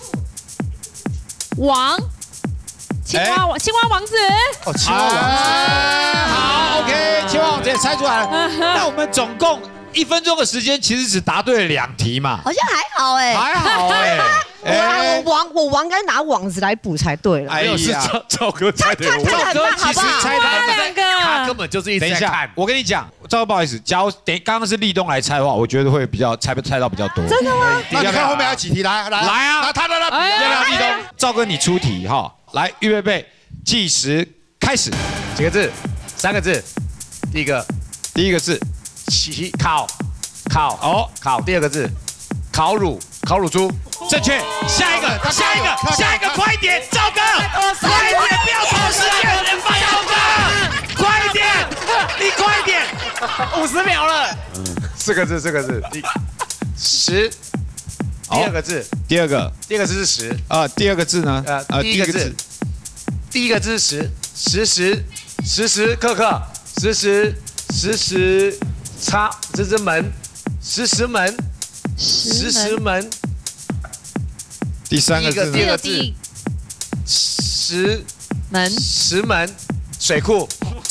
Speaker 5: 王。青蛙王，青蛙王子。
Speaker 3: 哦，青蛙王子。
Speaker 4: 好 ，OK， 青蛙王子也猜出来了。那我们总共一分钟的时间，其实只答对了两题嘛。
Speaker 9: 好像还好哎，
Speaker 4: 还好哎。
Speaker 9: 我我网我网该拿网子来补才对了。
Speaker 8: 哎呀，是赵赵哥猜的，
Speaker 9: 赵哥其实
Speaker 8: 猜他
Speaker 5: 两个，
Speaker 8: 他根本就是一直在看。
Speaker 4: 我跟你讲，赵哥不好意思，假如等刚刚是立冬来猜的话，我觉得会比较猜猜到比较多。
Speaker 9: 真的吗？
Speaker 3: 那你看后面还有几题，来来
Speaker 4: 来啊，
Speaker 3: 拿他的那比
Speaker 4: 要不要立冬？赵哥你出题哈，来预备备，计时开始。
Speaker 8: 几个字？三个字。第一个，
Speaker 4: 第一个字，
Speaker 8: 起烤烤哦烤。第二个字，烤乳烤乳猪。
Speaker 4: 正确，下一个，下一个，下一个，快点，赵哥，快点，不要错时间，赵哥，快点，你快点，
Speaker 12: 五十秒了。
Speaker 8: 四个字，四个字，十。第二个字，
Speaker 4: 第二个，
Speaker 8: 第二个字是十
Speaker 4: 啊，第二个字呢？
Speaker 8: 呃，第一个字，第一个字是十，时时时时刻刻，时时时时插，这是门，时时门，时时门。
Speaker 4: 第三个字，
Speaker 8: 第二个字，石
Speaker 5: 门，
Speaker 8: 石门，水库，
Speaker 4: 正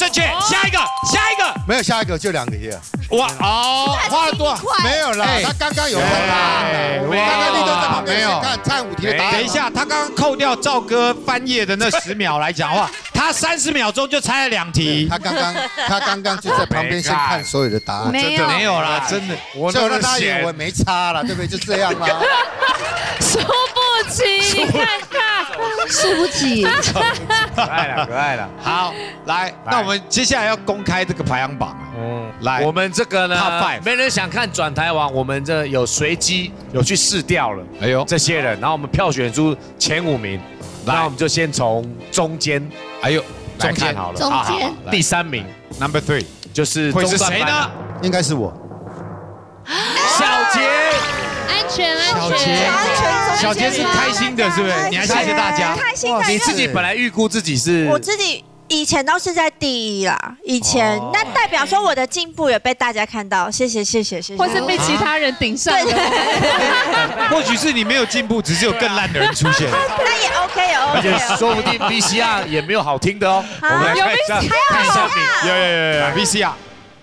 Speaker 4: 正确。下一个，下一个，
Speaker 3: 没有下一个，就两个题。
Speaker 4: 哇哦，花了多少？
Speaker 3: 没有啦，他刚刚有看答案了。刚刚立德在旁边先看看五题的答案。
Speaker 4: 等一下，他刚刚扣掉赵哥翻页的那十秒来讲话，他三十秒钟就猜了两题。
Speaker 3: 他刚刚他刚刚就在旁边先看所有的答案。
Speaker 4: 没有没有啦，真的，
Speaker 3: 我就让他以为没差了，对不对？就这样啦。
Speaker 5: 输不起，你看看，
Speaker 9: 输不起。
Speaker 8: 可爱了，可爱了。
Speaker 4: 好，来，那我们接下来要公开这个排行榜。
Speaker 8: 嗯，
Speaker 4: 来，
Speaker 8: 我们这个呢
Speaker 4: Top five
Speaker 8: 没人想看转台王，我们这有随机有去试掉了。
Speaker 4: 哎呦，
Speaker 8: 这些人，然后我们票选出前五名，那我们就先从中间，
Speaker 4: 哎呦，
Speaker 8: 中间好了，
Speaker 6: 中间
Speaker 8: 第三名
Speaker 4: ，Number three
Speaker 8: 就是
Speaker 4: 会是谁呢？
Speaker 3: 应该是我。
Speaker 8: 小杰，
Speaker 5: 安全安
Speaker 4: 小杰，小杰是开心的，是不是？你还谢谢大家。
Speaker 14: 开心的。
Speaker 8: 你自己本来预估自己是，
Speaker 14: 我自己以前都是在第一啦，以前那代表说我的进步有被大家看到，谢谢谢谢谢谢。
Speaker 5: 或是被其他人顶上。
Speaker 4: 或许是你没有进步，只是有更烂的人出现。
Speaker 14: 那也 OK 也 OK。
Speaker 8: 而且说不定 V C R 也没有好听的哦。我们来看一下，
Speaker 14: 看一下
Speaker 4: 有有有有 V C R。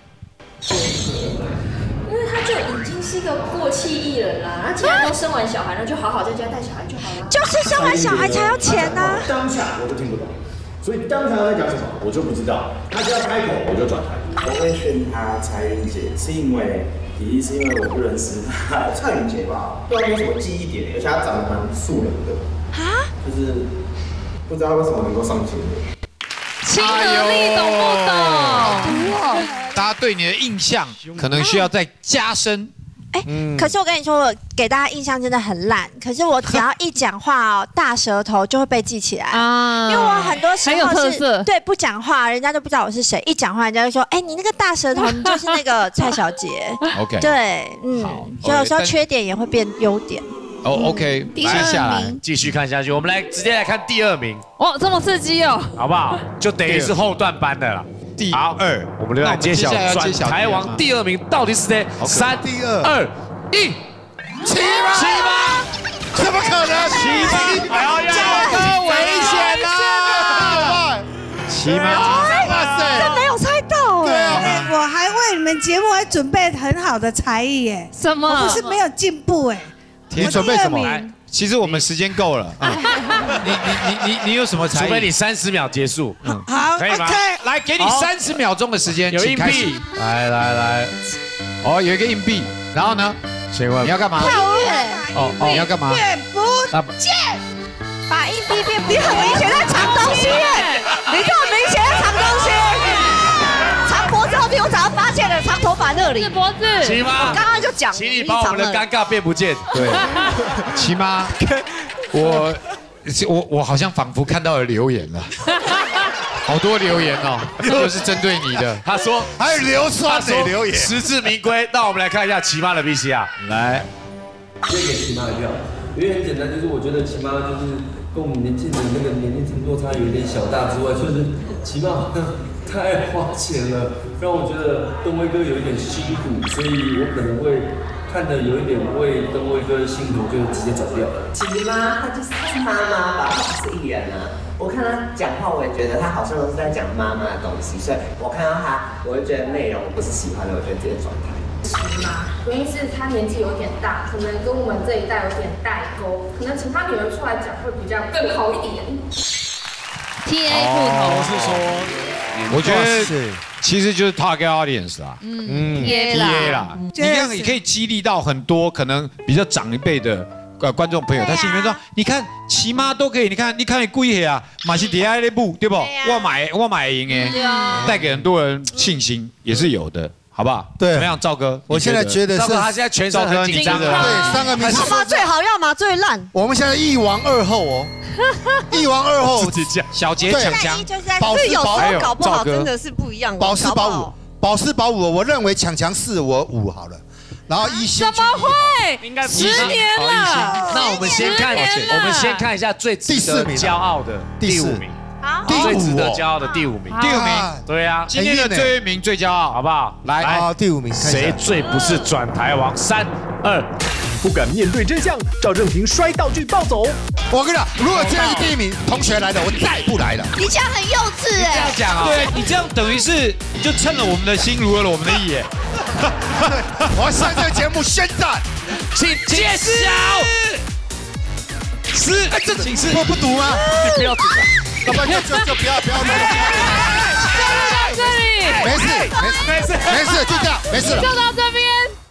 Speaker 16: 因为他就已经是一个过气艺人啦，那既然都生完小孩了，就好好在家带小孩就好了。
Speaker 14: 就是生完小孩才要钱呢。
Speaker 17: 当场我就听不懂，所以当场在讲什么我就不知道，他只要开口我就转台。我会选他蔡云杰，是因为第一是因为我不认识他，蔡云杰吧，不知道为什么记忆点，而且他长得蛮素人的，啊，就是不知道为什么能够上节目。
Speaker 5: 亲和力懂不懂？
Speaker 4: 大家对你的印象可能需要再加深。
Speaker 14: 哎，可是我跟你说，我给大家印象真的很烂。可是我只要一讲话哦，大舌头就会被记起来啊。因为我很多时候是对不讲话，人家都不知道我是谁。一讲话，人家就说：“哎，你那个大舌头，你就是那个蔡小杰。”
Speaker 4: OK。
Speaker 14: 对，嗯，所以有时候缺点也会变优点。
Speaker 4: 哦 ，OK。接下来
Speaker 8: 继续看下去，我们来直接来看第二名。
Speaker 5: 哇，这么刺激哦！
Speaker 8: 好不好？就等于是后段班的了。
Speaker 4: 第二，
Speaker 8: 我们就来揭晓转台王第二名到底是谁？三、二、一，
Speaker 3: 七妈，
Speaker 8: 七妈，
Speaker 3: 怎么可能？
Speaker 8: 七妈，哎呀，
Speaker 3: 赵哥危险啊！
Speaker 4: 七妈，
Speaker 3: 哇塞，
Speaker 14: 真没有猜到
Speaker 10: 对啊，我还为你们节目还准备很好的才艺耶，
Speaker 5: 什么？
Speaker 10: 我不是没有进步哎，
Speaker 3: 你准备什么？
Speaker 4: 其实我们时间够了。你你你你你有什么才艺？
Speaker 8: 除非你三十秒结束。
Speaker 10: 好，
Speaker 8: 可以吗？
Speaker 4: 来，给你三十秒钟的时间，
Speaker 8: 有硬币。来来来，
Speaker 4: 哦，有一个硬币。然后呢？
Speaker 8: 请问
Speaker 4: 你要干嘛？
Speaker 14: 跳跃。
Speaker 4: 哦哦，你要干嘛？
Speaker 10: 变不见，
Speaker 14: 把硬币变。你很明显在藏东西耶！你这么明显在藏东西。藏脖子后面，我早上发现了，藏头发那里。
Speaker 5: 是脖子。
Speaker 8: 齐妈，
Speaker 14: 我刚刚就讲，
Speaker 8: 请你把我们的尴尬变不见。
Speaker 4: 对，齐妈，我我我好像仿佛看到了留言了，好多留言哦，都是针对你的。
Speaker 8: 他说
Speaker 3: 还有硫酸的留言，
Speaker 8: 实至名归。那我们来看一下齐妈的 V C R， 来，
Speaker 18: 这给齐妈一票，因为很简单，就是我觉得齐妈就是跟我们年轻人那个年龄层落差有点小大之外，就是齐妈好像太花钱了，让我觉得东威哥有一点辛苦，所以我可能会看的有一点为东威哥辛苦，就直接转掉了。
Speaker 19: 齐妈她就是她是妈妈吧，她不是艺人啊。我看她讲话，我也觉得她好像都是在讲妈妈的东西，所以我看到她，我会觉得内容不是喜欢的，我就直接转台。
Speaker 16: 齐妈，原因是她年纪有点大，可能跟我们这一代有点代沟，可能请她女儿出来讲会比较更好一点。
Speaker 5: T A 不同
Speaker 4: 是说，我觉得其实就是 target audience 啦，
Speaker 5: 嗯
Speaker 4: ，T A 啦，你这样也可以激励到很多可能比较长一辈的呃观众朋友，他心里面说，你看齐妈都可以，你看你看你贵些啊，马西迪埃那部对不？我买我买赢哎，带给很多人信心也是有的。好不好？
Speaker 3: 对，
Speaker 4: 怎么样，赵哥？
Speaker 3: 我现在觉得是，
Speaker 8: 赵哥他现在全身很紧张的。
Speaker 3: 对，三个名字。
Speaker 14: 要么最好，要么最烂。
Speaker 3: 我们现在一王二后哦，一王二后
Speaker 8: 自己讲，
Speaker 4: 小杰强强，
Speaker 3: 保四保
Speaker 9: 五，搞不好真的是不一样。
Speaker 3: 保四保五，保四保五，我认为强强四，我五好了。然后一星
Speaker 5: 怎么会？应该十年了。
Speaker 8: 那我们先看，我们先看一下最值得骄傲的第五名。
Speaker 14: 好，
Speaker 8: 最值得骄傲的第五名，
Speaker 4: 第五名，
Speaker 8: 对呀，
Speaker 4: 今天的最名最骄傲，
Speaker 8: 好不好？
Speaker 3: 来，第五名，
Speaker 8: 谁最不是转台王？三二
Speaker 1: 不敢面对真相，赵正平摔道具暴走。
Speaker 3: 我跟你讲，如果今天是第一名，同学来的，我再也不来了。
Speaker 14: 你这样很幼稚哎！
Speaker 4: 这样讲啊？对你这样等于是就趁了我们的心，如了我们的意耶。
Speaker 3: 我要上这个节目宣战，
Speaker 4: 请揭晓。是，哎，这请是
Speaker 3: 不不读吗？
Speaker 4: 你不要读，
Speaker 3: 要不然就就就不要不要。
Speaker 5: 就到这里，
Speaker 3: 没事没事没事没事，就这样，没事了。
Speaker 5: 就到这边。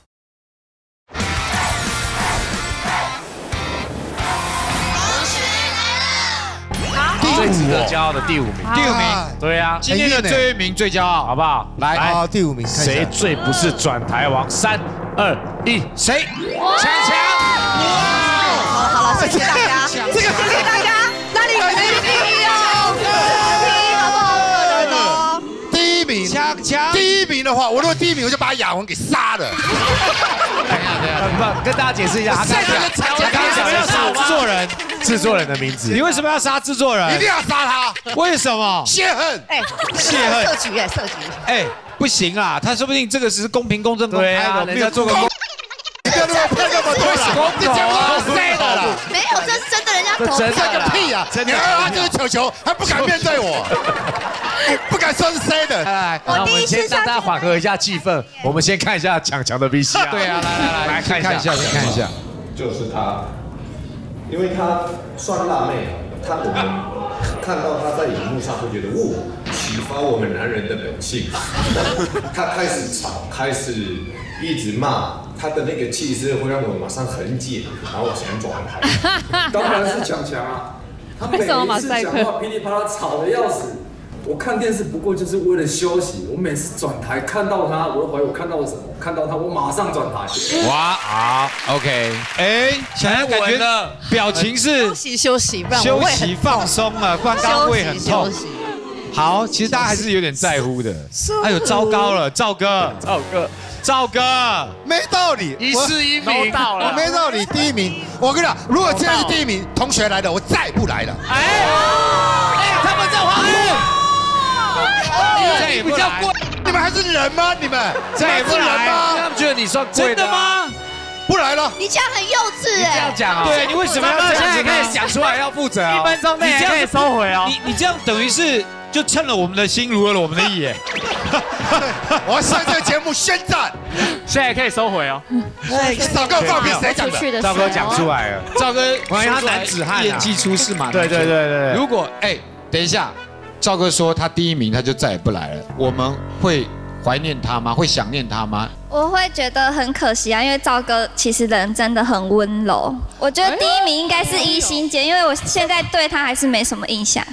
Speaker 8: 最值得骄傲的第五名，
Speaker 4: 第五名，
Speaker 8: 对啊，
Speaker 4: 今天的最名最骄傲，
Speaker 8: 好不好？来，
Speaker 3: 好，第五名，
Speaker 8: 谁最不是转台王？三二一，谁？强强！
Speaker 9: 好了好了，谢谢大家，这个谢谢大家，那你们第一名哦，第一好不好？可能哦。
Speaker 3: 第一名，
Speaker 4: 强强。
Speaker 3: 第一名的话，我如果第一名，我就把雅文给杀了。
Speaker 8: 等一下，等一下，不，跟大家解释一下，他刚刚他刚刚讲的是制作人，制作人的名字。
Speaker 4: 你为什么要杀制作人？
Speaker 3: 一定要杀他！
Speaker 4: 为什么？
Speaker 3: 泄恨！
Speaker 9: 哎，
Speaker 4: 泄恨！
Speaker 9: 设局哎，设局。
Speaker 4: 哎，不行啊，他说不定这个是公平、公正、公开的，没有做过。
Speaker 3: 你不要那么骗那么多了，你讲话塞的啦。
Speaker 9: 没有，这是真的，人家投
Speaker 3: 真的个屁啊！你看他这个球球还不敢面对我，不敢说是塞的。
Speaker 8: 来，那我们先让大家缓和一下气氛，我们先看一下强强的 V C R。
Speaker 4: 对啊，来来来，来看一下，先看一下。
Speaker 17: 就是他，因为他算辣妹，他我们看到他在荧幕上会觉得，哇，启发我们男人的本性。他开始吵，开始一直骂，他的那个气势会让我马上很解，然后想转台。当然是强强啊，他每一次讲话噼里啪啦吵得要死。我看电视不过就是为了休息。我每次转台看到他，我都怀疑我看到了什么。看到他，我马上转台。
Speaker 4: 哇，好 ，OK， 哎，想要感觉表情是
Speaker 9: 休息休息，不然
Speaker 4: 休息放松了，不然刚刚胃很痛。好，其实大家还是有点在乎的。哎呦，糟糕了，赵哥，
Speaker 8: 赵哥，
Speaker 4: 赵哥，
Speaker 3: 没道理，
Speaker 8: 一世一名，
Speaker 3: 我没道理，第一名。我跟你讲，如果今天是第一名，同学来的，我再也不来了。
Speaker 4: 哎，哎，他们在黄昏。再也不来，
Speaker 3: 你们还是人吗？你们
Speaker 4: 再也不来
Speaker 8: 吗？他们觉得你算贵
Speaker 4: 的吗？
Speaker 3: 不来了。
Speaker 14: 你这样很幼稚哎！
Speaker 8: 这样讲啊？
Speaker 4: 对，你为什么要这样子？
Speaker 8: 可以讲出来要负责
Speaker 12: 一分钟内可以收回哦。
Speaker 4: 你你这样等于是就趁了我们的心，如了我们的意耶。
Speaker 3: 我要上这个节目宣战，
Speaker 12: 现在可以收回哦。
Speaker 3: 早告告别谁讲的？
Speaker 8: 赵哥讲出来了。
Speaker 4: 赵哥，
Speaker 8: 关于他男子汉
Speaker 4: 演技出事嘛？
Speaker 8: 对对对对。
Speaker 4: 如果哎，等一下。赵哥说他第一名，他就再也不来了。我们会怀念他吗？会想念他吗？
Speaker 11: 我会觉得很可惜啊，因为赵哥其实人真的很温柔。我觉得第一名应该是一心姐，因为我现在对他还是没什么印象。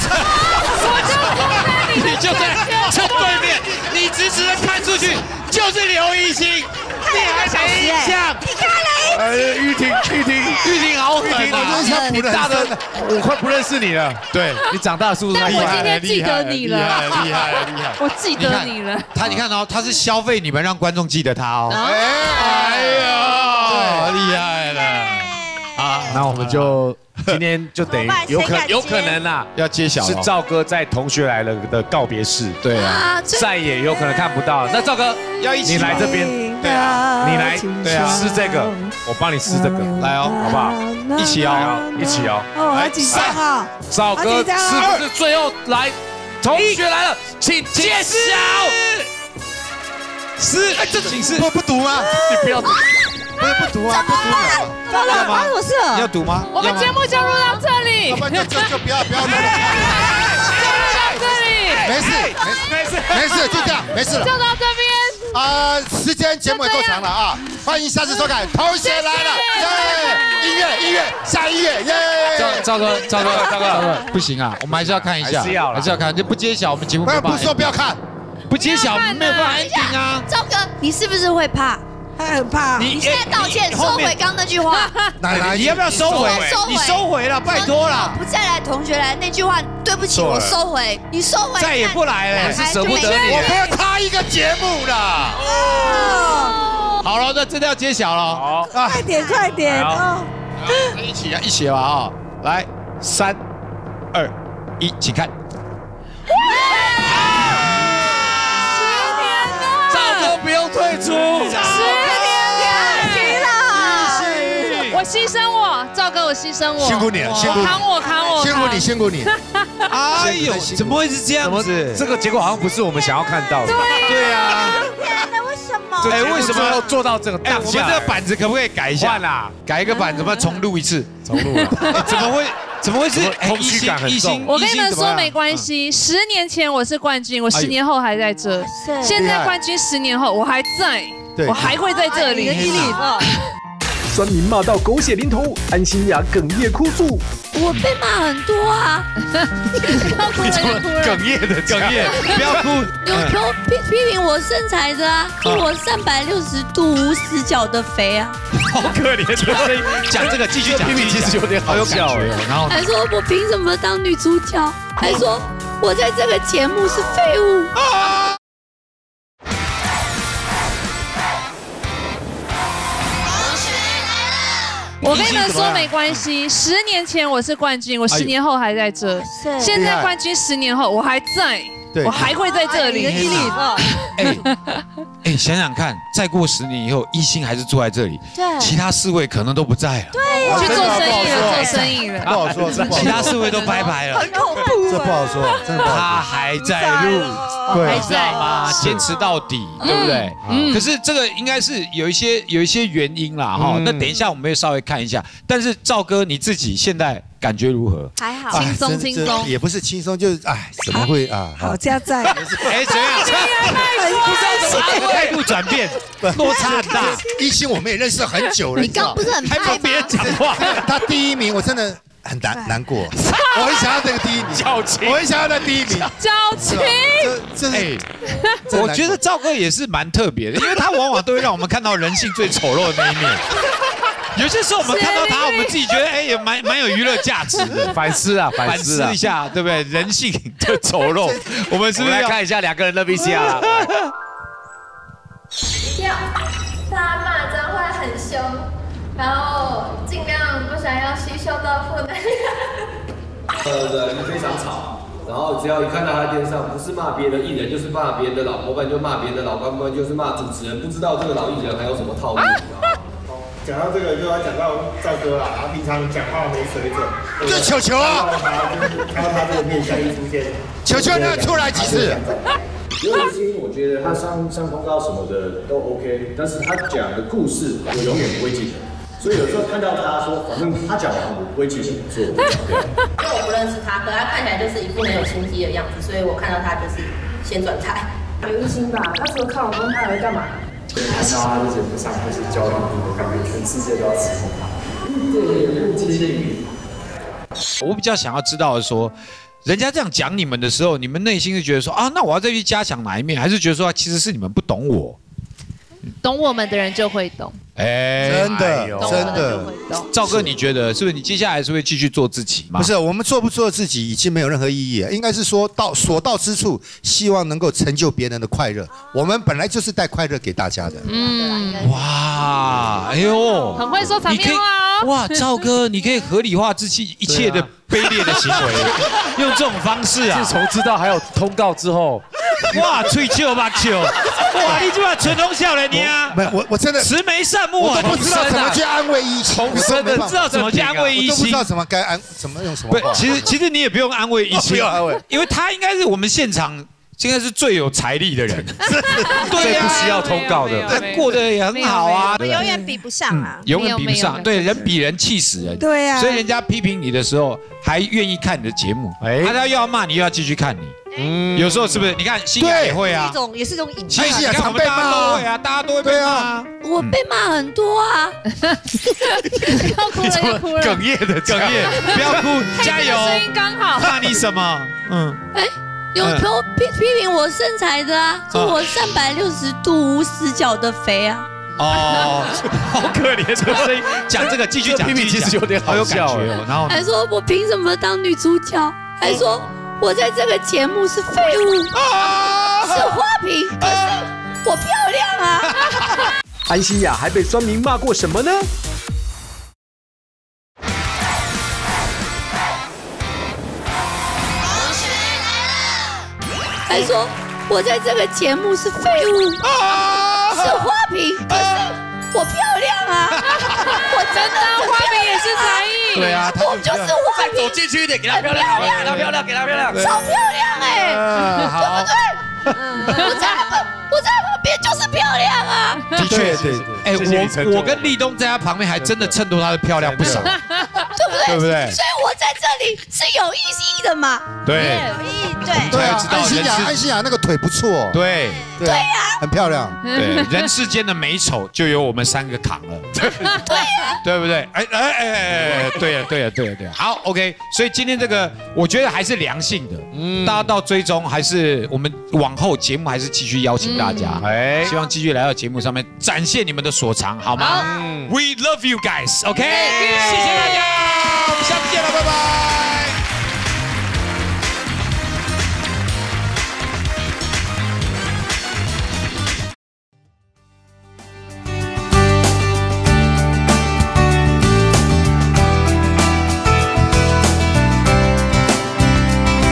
Speaker 4: 我就你就在正对面，你直直的看出去就是刘一心，你还没印象？
Speaker 14: 你看了一
Speaker 8: 哎，玉婷，玉婷，
Speaker 4: 玉婷好狠啊！
Speaker 8: 你大的，我快不认识你了。对你长大的速度太快，
Speaker 5: 但我今天记得你了，
Speaker 8: 厉害厉害厉害！
Speaker 5: 我记得你了。
Speaker 4: 他你看哦，他是消费你们，让观众记得他哦。哎呀，厉害了
Speaker 8: 啊！那我们就今天就等于有可有可能啦，
Speaker 4: 要揭晓
Speaker 8: 是赵哥在《同学来了》的告别式。
Speaker 4: 对啊，
Speaker 8: 再也有可能看不到。那赵哥
Speaker 4: 要一起，
Speaker 8: 你来这边。对啊，你来对啊，撕这个，我帮你撕这个，来哦，好不好？一起哦，一起哦。
Speaker 10: 哦，好紧张啊！
Speaker 8: 赵哥是不是最后来？同学来了，请揭晓。
Speaker 4: 撕，哎，这请示
Speaker 3: 不不读吗？
Speaker 8: 你不要读，
Speaker 3: 不是不读啊，不读了。
Speaker 9: 要吗？发生什么事了？
Speaker 3: 要读吗？
Speaker 5: 我们节目就录到这里。
Speaker 3: 要不然就就就不要不要录了。
Speaker 5: 就录到这里。
Speaker 3: 没事没事没事，就这样，没事了。
Speaker 5: 就到这边。
Speaker 3: 啊，时间节目也够长了啊！欢迎下次收看《同学来了》，耶！音乐音乐下音乐，耶！
Speaker 4: 赵哥赵哥赵哥，不行啊，我们还是要看一下，
Speaker 8: 还是要
Speaker 4: 还是要看，就不揭晓我们节目。
Speaker 3: 不是说不要看，
Speaker 4: 不揭晓没有办法 ending 啊。
Speaker 14: 赵哥，你是不是会怕？
Speaker 10: 他很怕。
Speaker 14: 你现在道歉，收回刚那句话。
Speaker 3: 哪
Speaker 4: 你要不要收回？你收回了，拜托了。
Speaker 14: 不再来，同学来那句话，对不起，我收回。你收回。
Speaker 4: 再也不来了，
Speaker 8: 是舍不得你。
Speaker 3: 我没有他一个节目了。
Speaker 4: 哦。好了，那真的要揭晓了。
Speaker 8: 好，
Speaker 10: 快点快点哦。
Speaker 4: 一起啊，一起吧啊！来，三、二、一，请看。
Speaker 8: 赵哥不用退出。
Speaker 14: 十年了，
Speaker 5: 牺牲我，赵哥，我牺牲我，
Speaker 3: 辛苦你了，辛苦你，
Speaker 5: 扛我，扛我，
Speaker 3: 辛苦你，辛苦你。
Speaker 4: 哎呦，怎么会是这样子？
Speaker 8: 这个结果好像不是我们想要看到的。
Speaker 4: 对啊。
Speaker 14: 为什么？
Speaker 4: 哎，为什么
Speaker 8: 要做到这个？
Speaker 4: 哎，我们这个板子可不可以改一下？
Speaker 8: 换啦，
Speaker 4: 改一个板子，我们重录一次。
Speaker 8: 重录了。
Speaker 4: 怎么会？怎么会是
Speaker 8: 空虚感很重？
Speaker 5: 我跟你们说没关系，十年前我是冠军，我十年后还在这。现在冠军十年后我还在，我还会在这里。
Speaker 9: 你的毅力。
Speaker 1: 酸民骂到狗血淋头，安心雅哽咽哭诉。
Speaker 6: 我被骂很多啊！
Speaker 8: 你怎么哽咽的哽咽？不要哭。
Speaker 6: 有有批批评我身材的啊，说我三百六十度无死角的肥啊。
Speaker 8: 好可怜的声音，讲这个继续讲，批评其实有点好笑哎。
Speaker 6: 然后还说我凭什么当女主角？还说我在这个节目是废物。啊！
Speaker 5: 我跟你们说没关系，十年前我是冠军，我十年后还在这。现在冠军十年后我还在，我还会在这里。
Speaker 9: 你的毅力。
Speaker 4: 哎哎，想想看，再过十年以后，一心还是坐在这里，
Speaker 14: 对，
Speaker 4: 其他四位可能都不在了，
Speaker 14: 对，
Speaker 5: 去做生意了，做生意了，
Speaker 3: 不好说，
Speaker 4: 其他四位都拜拜了，
Speaker 14: 很恐怖，
Speaker 3: 这不好说，真的。
Speaker 4: 他还在录，
Speaker 3: 对，
Speaker 4: 知道吗？坚持到底，对不对？嗯。可是这个应该是有一些有一些原因啦，哈。那等一下我们会稍微看一下。但是赵哥你自己现在感觉如何？
Speaker 14: 还好，
Speaker 5: 轻松轻松，
Speaker 3: 也不是轻松，就是哎，怎么会啊？
Speaker 10: 好家在，
Speaker 4: 哎，怎样？不知道怎么态度转变，落差很大。
Speaker 3: 一心我们也认识很久了，
Speaker 6: 你刚不是很
Speaker 3: 还帮别人讲话，他第一名，我真的很难难过。我很想要这个第一名，
Speaker 8: 矫情，
Speaker 3: 我很想要那第一名，
Speaker 5: 矫情。
Speaker 3: 这这哎，
Speaker 4: 我觉得赵哥也是蛮特别的，因为他往往都会让我们看到人性最丑陋的那一面。有些时候我们看到他，我们自己觉得哎也蛮蛮有娱乐价值的，
Speaker 8: 反思啊，
Speaker 4: 反思一下，对不对？人性的丑陋，我们是不是
Speaker 8: 来看一下两个人的 V C R 啦？
Speaker 16: 跳，他骂脏话很凶，然后尽量不想要吸收到负能量。
Speaker 18: 呃，人非常吵，然后只要一看到他电视上，不是骂别人艺人，就是骂别人的老婆，不然就骂别人的老公，不然就是骂主持人，不知道这个老艺人还有什么套路。
Speaker 17: 讲到这个，就要讲到赵哥啦，他平常讲话没水准。
Speaker 3: 这球球啊！
Speaker 17: 看到他这个面相一出现，
Speaker 3: 球球那出来几次？
Speaker 17: 刘雨欣，我觉得他上上通告什么的都 OK， 但是他讲的故事我永远不会记得，所以有时候看到他说，反正他讲完我不会记得，所以我不讲掉。
Speaker 20: 因为我不认识他，可他看起来就是一副很有心机的样子，所以我看到他就是先转台。
Speaker 16: 刘雨欣吧，他除了看我公他还会干嘛？
Speaker 17: 看到他在节目上就是教育我感觉全世界都要伺候他。这个也不接近。
Speaker 4: 我比较想要知道的说，人家这样讲你们的时候，你们内心是觉得说啊，那我要再去加强哪一面，还是觉得说其实是你们不懂我？
Speaker 5: 懂我们的人就会懂。
Speaker 4: 哎，
Speaker 3: 真的，真的。
Speaker 4: 赵哥，你觉得是不是？你接下来是会继续做自己吗？
Speaker 3: 不是，我们做不做自己已经没有任何意义了，应该是说到所到之处，希望能够成就别人的快乐。我们本来就是带快乐给大家的。
Speaker 5: 嗯，
Speaker 4: 哇，哎呦，
Speaker 5: 很会说场面话哦。
Speaker 4: 哇，赵哥，你可以合理化自己一切的卑劣的行为，用这种方式啊。
Speaker 8: 自从知道还有通告之后，
Speaker 4: 哇，吹球吧球，哇，你就把纯通笑了你啊！
Speaker 3: 没，我我真的
Speaker 4: 慈眉善目啊，
Speaker 3: 我都不知道怎么去安慰一心，
Speaker 4: 重生的，知道怎么去安慰一心，
Speaker 3: 我都不知道怎么该安，怎么用什么话。
Speaker 4: 其实其实你也不用安慰一心，
Speaker 3: 不用安慰，
Speaker 4: 因为他应该是我们现场。应该是最有财力的人，对
Speaker 8: 呀，不需要通告的，
Speaker 4: 他过得也很好啊。
Speaker 14: 我永远比不上啊，
Speaker 4: 永远比不上。对，人比人气死人。
Speaker 10: 对呀，
Speaker 4: 所以人家批评你的时候，还愿意看你的节目。哎，他又要骂你，又要继续看你。嗯，有时候是不是？你看新雅也会啊，
Speaker 9: 一种也是一种隐
Speaker 3: 新雅常被骂，
Speaker 4: 都会啊，大家都会被骂。
Speaker 6: 我被骂很多啊。
Speaker 5: 不要哭了，要哭了。
Speaker 8: 哽咽的哽咽，
Speaker 4: 不要哭，加油。
Speaker 5: 声音刚好。
Speaker 4: 骂你什么？嗯。
Speaker 6: 哎。有批批批评我身材的啊，说我三百六十度无死角的肥啊。
Speaker 4: 哦，好可怜的声音，讲这个继续讲，
Speaker 8: 批评其实有点好笑
Speaker 4: 哦。然后
Speaker 6: 还说我凭什么当女主角？还说我在这个节目是废物，是花瓶，可是我漂亮啊。
Speaker 1: 安心雅还被酸民骂过什么呢？
Speaker 6: 还说我在这个节目是废物，是花瓶，可是我漂亮啊！我真的
Speaker 5: 花是才艺。
Speaker 4: 对啊，
Speaker 6: 我就是花瓶。
Speaker 7: 走进去一点，给她漂亮，给她漂亮，给她漂亮，
Speaker 6: 超漂亮哎，对不对？我在我在旁边就是漂亮啊。
Speaker 4: 的确，对对。哎，我我跟立东在他旁边还真的衬托她的漂亮不少，
Speaker 6: 对不对？
Speaker 4: 对不对？
Speaker 6: 所以我在这里是有意义的嘛。
Speaker 4: 对，
Speaker 6: 有意义，对。
Speaker 3: 对啊，安心雅，安心雅那个腿不错。
Speaker 4: 对。
Speaker 6: 对呀，
Speaker 3: 很漂亮。
Speaker 4: 对，人世间的美丑就由我们三个扛了。对
Speaker 6: 呀，
Speaker 4: 对不对？哎哎哎哎，对呀对呀对呀对呀。好 ，OK。所以今天这个，我觉得还是良性的。嗯，大家到追踪，还是我们往后节目还是继续邀请大家。哎，希望继续来到节目上面展现你们的所长，好吗？We love you guys，OK？谢谢大家，我们下次见了，拜拜。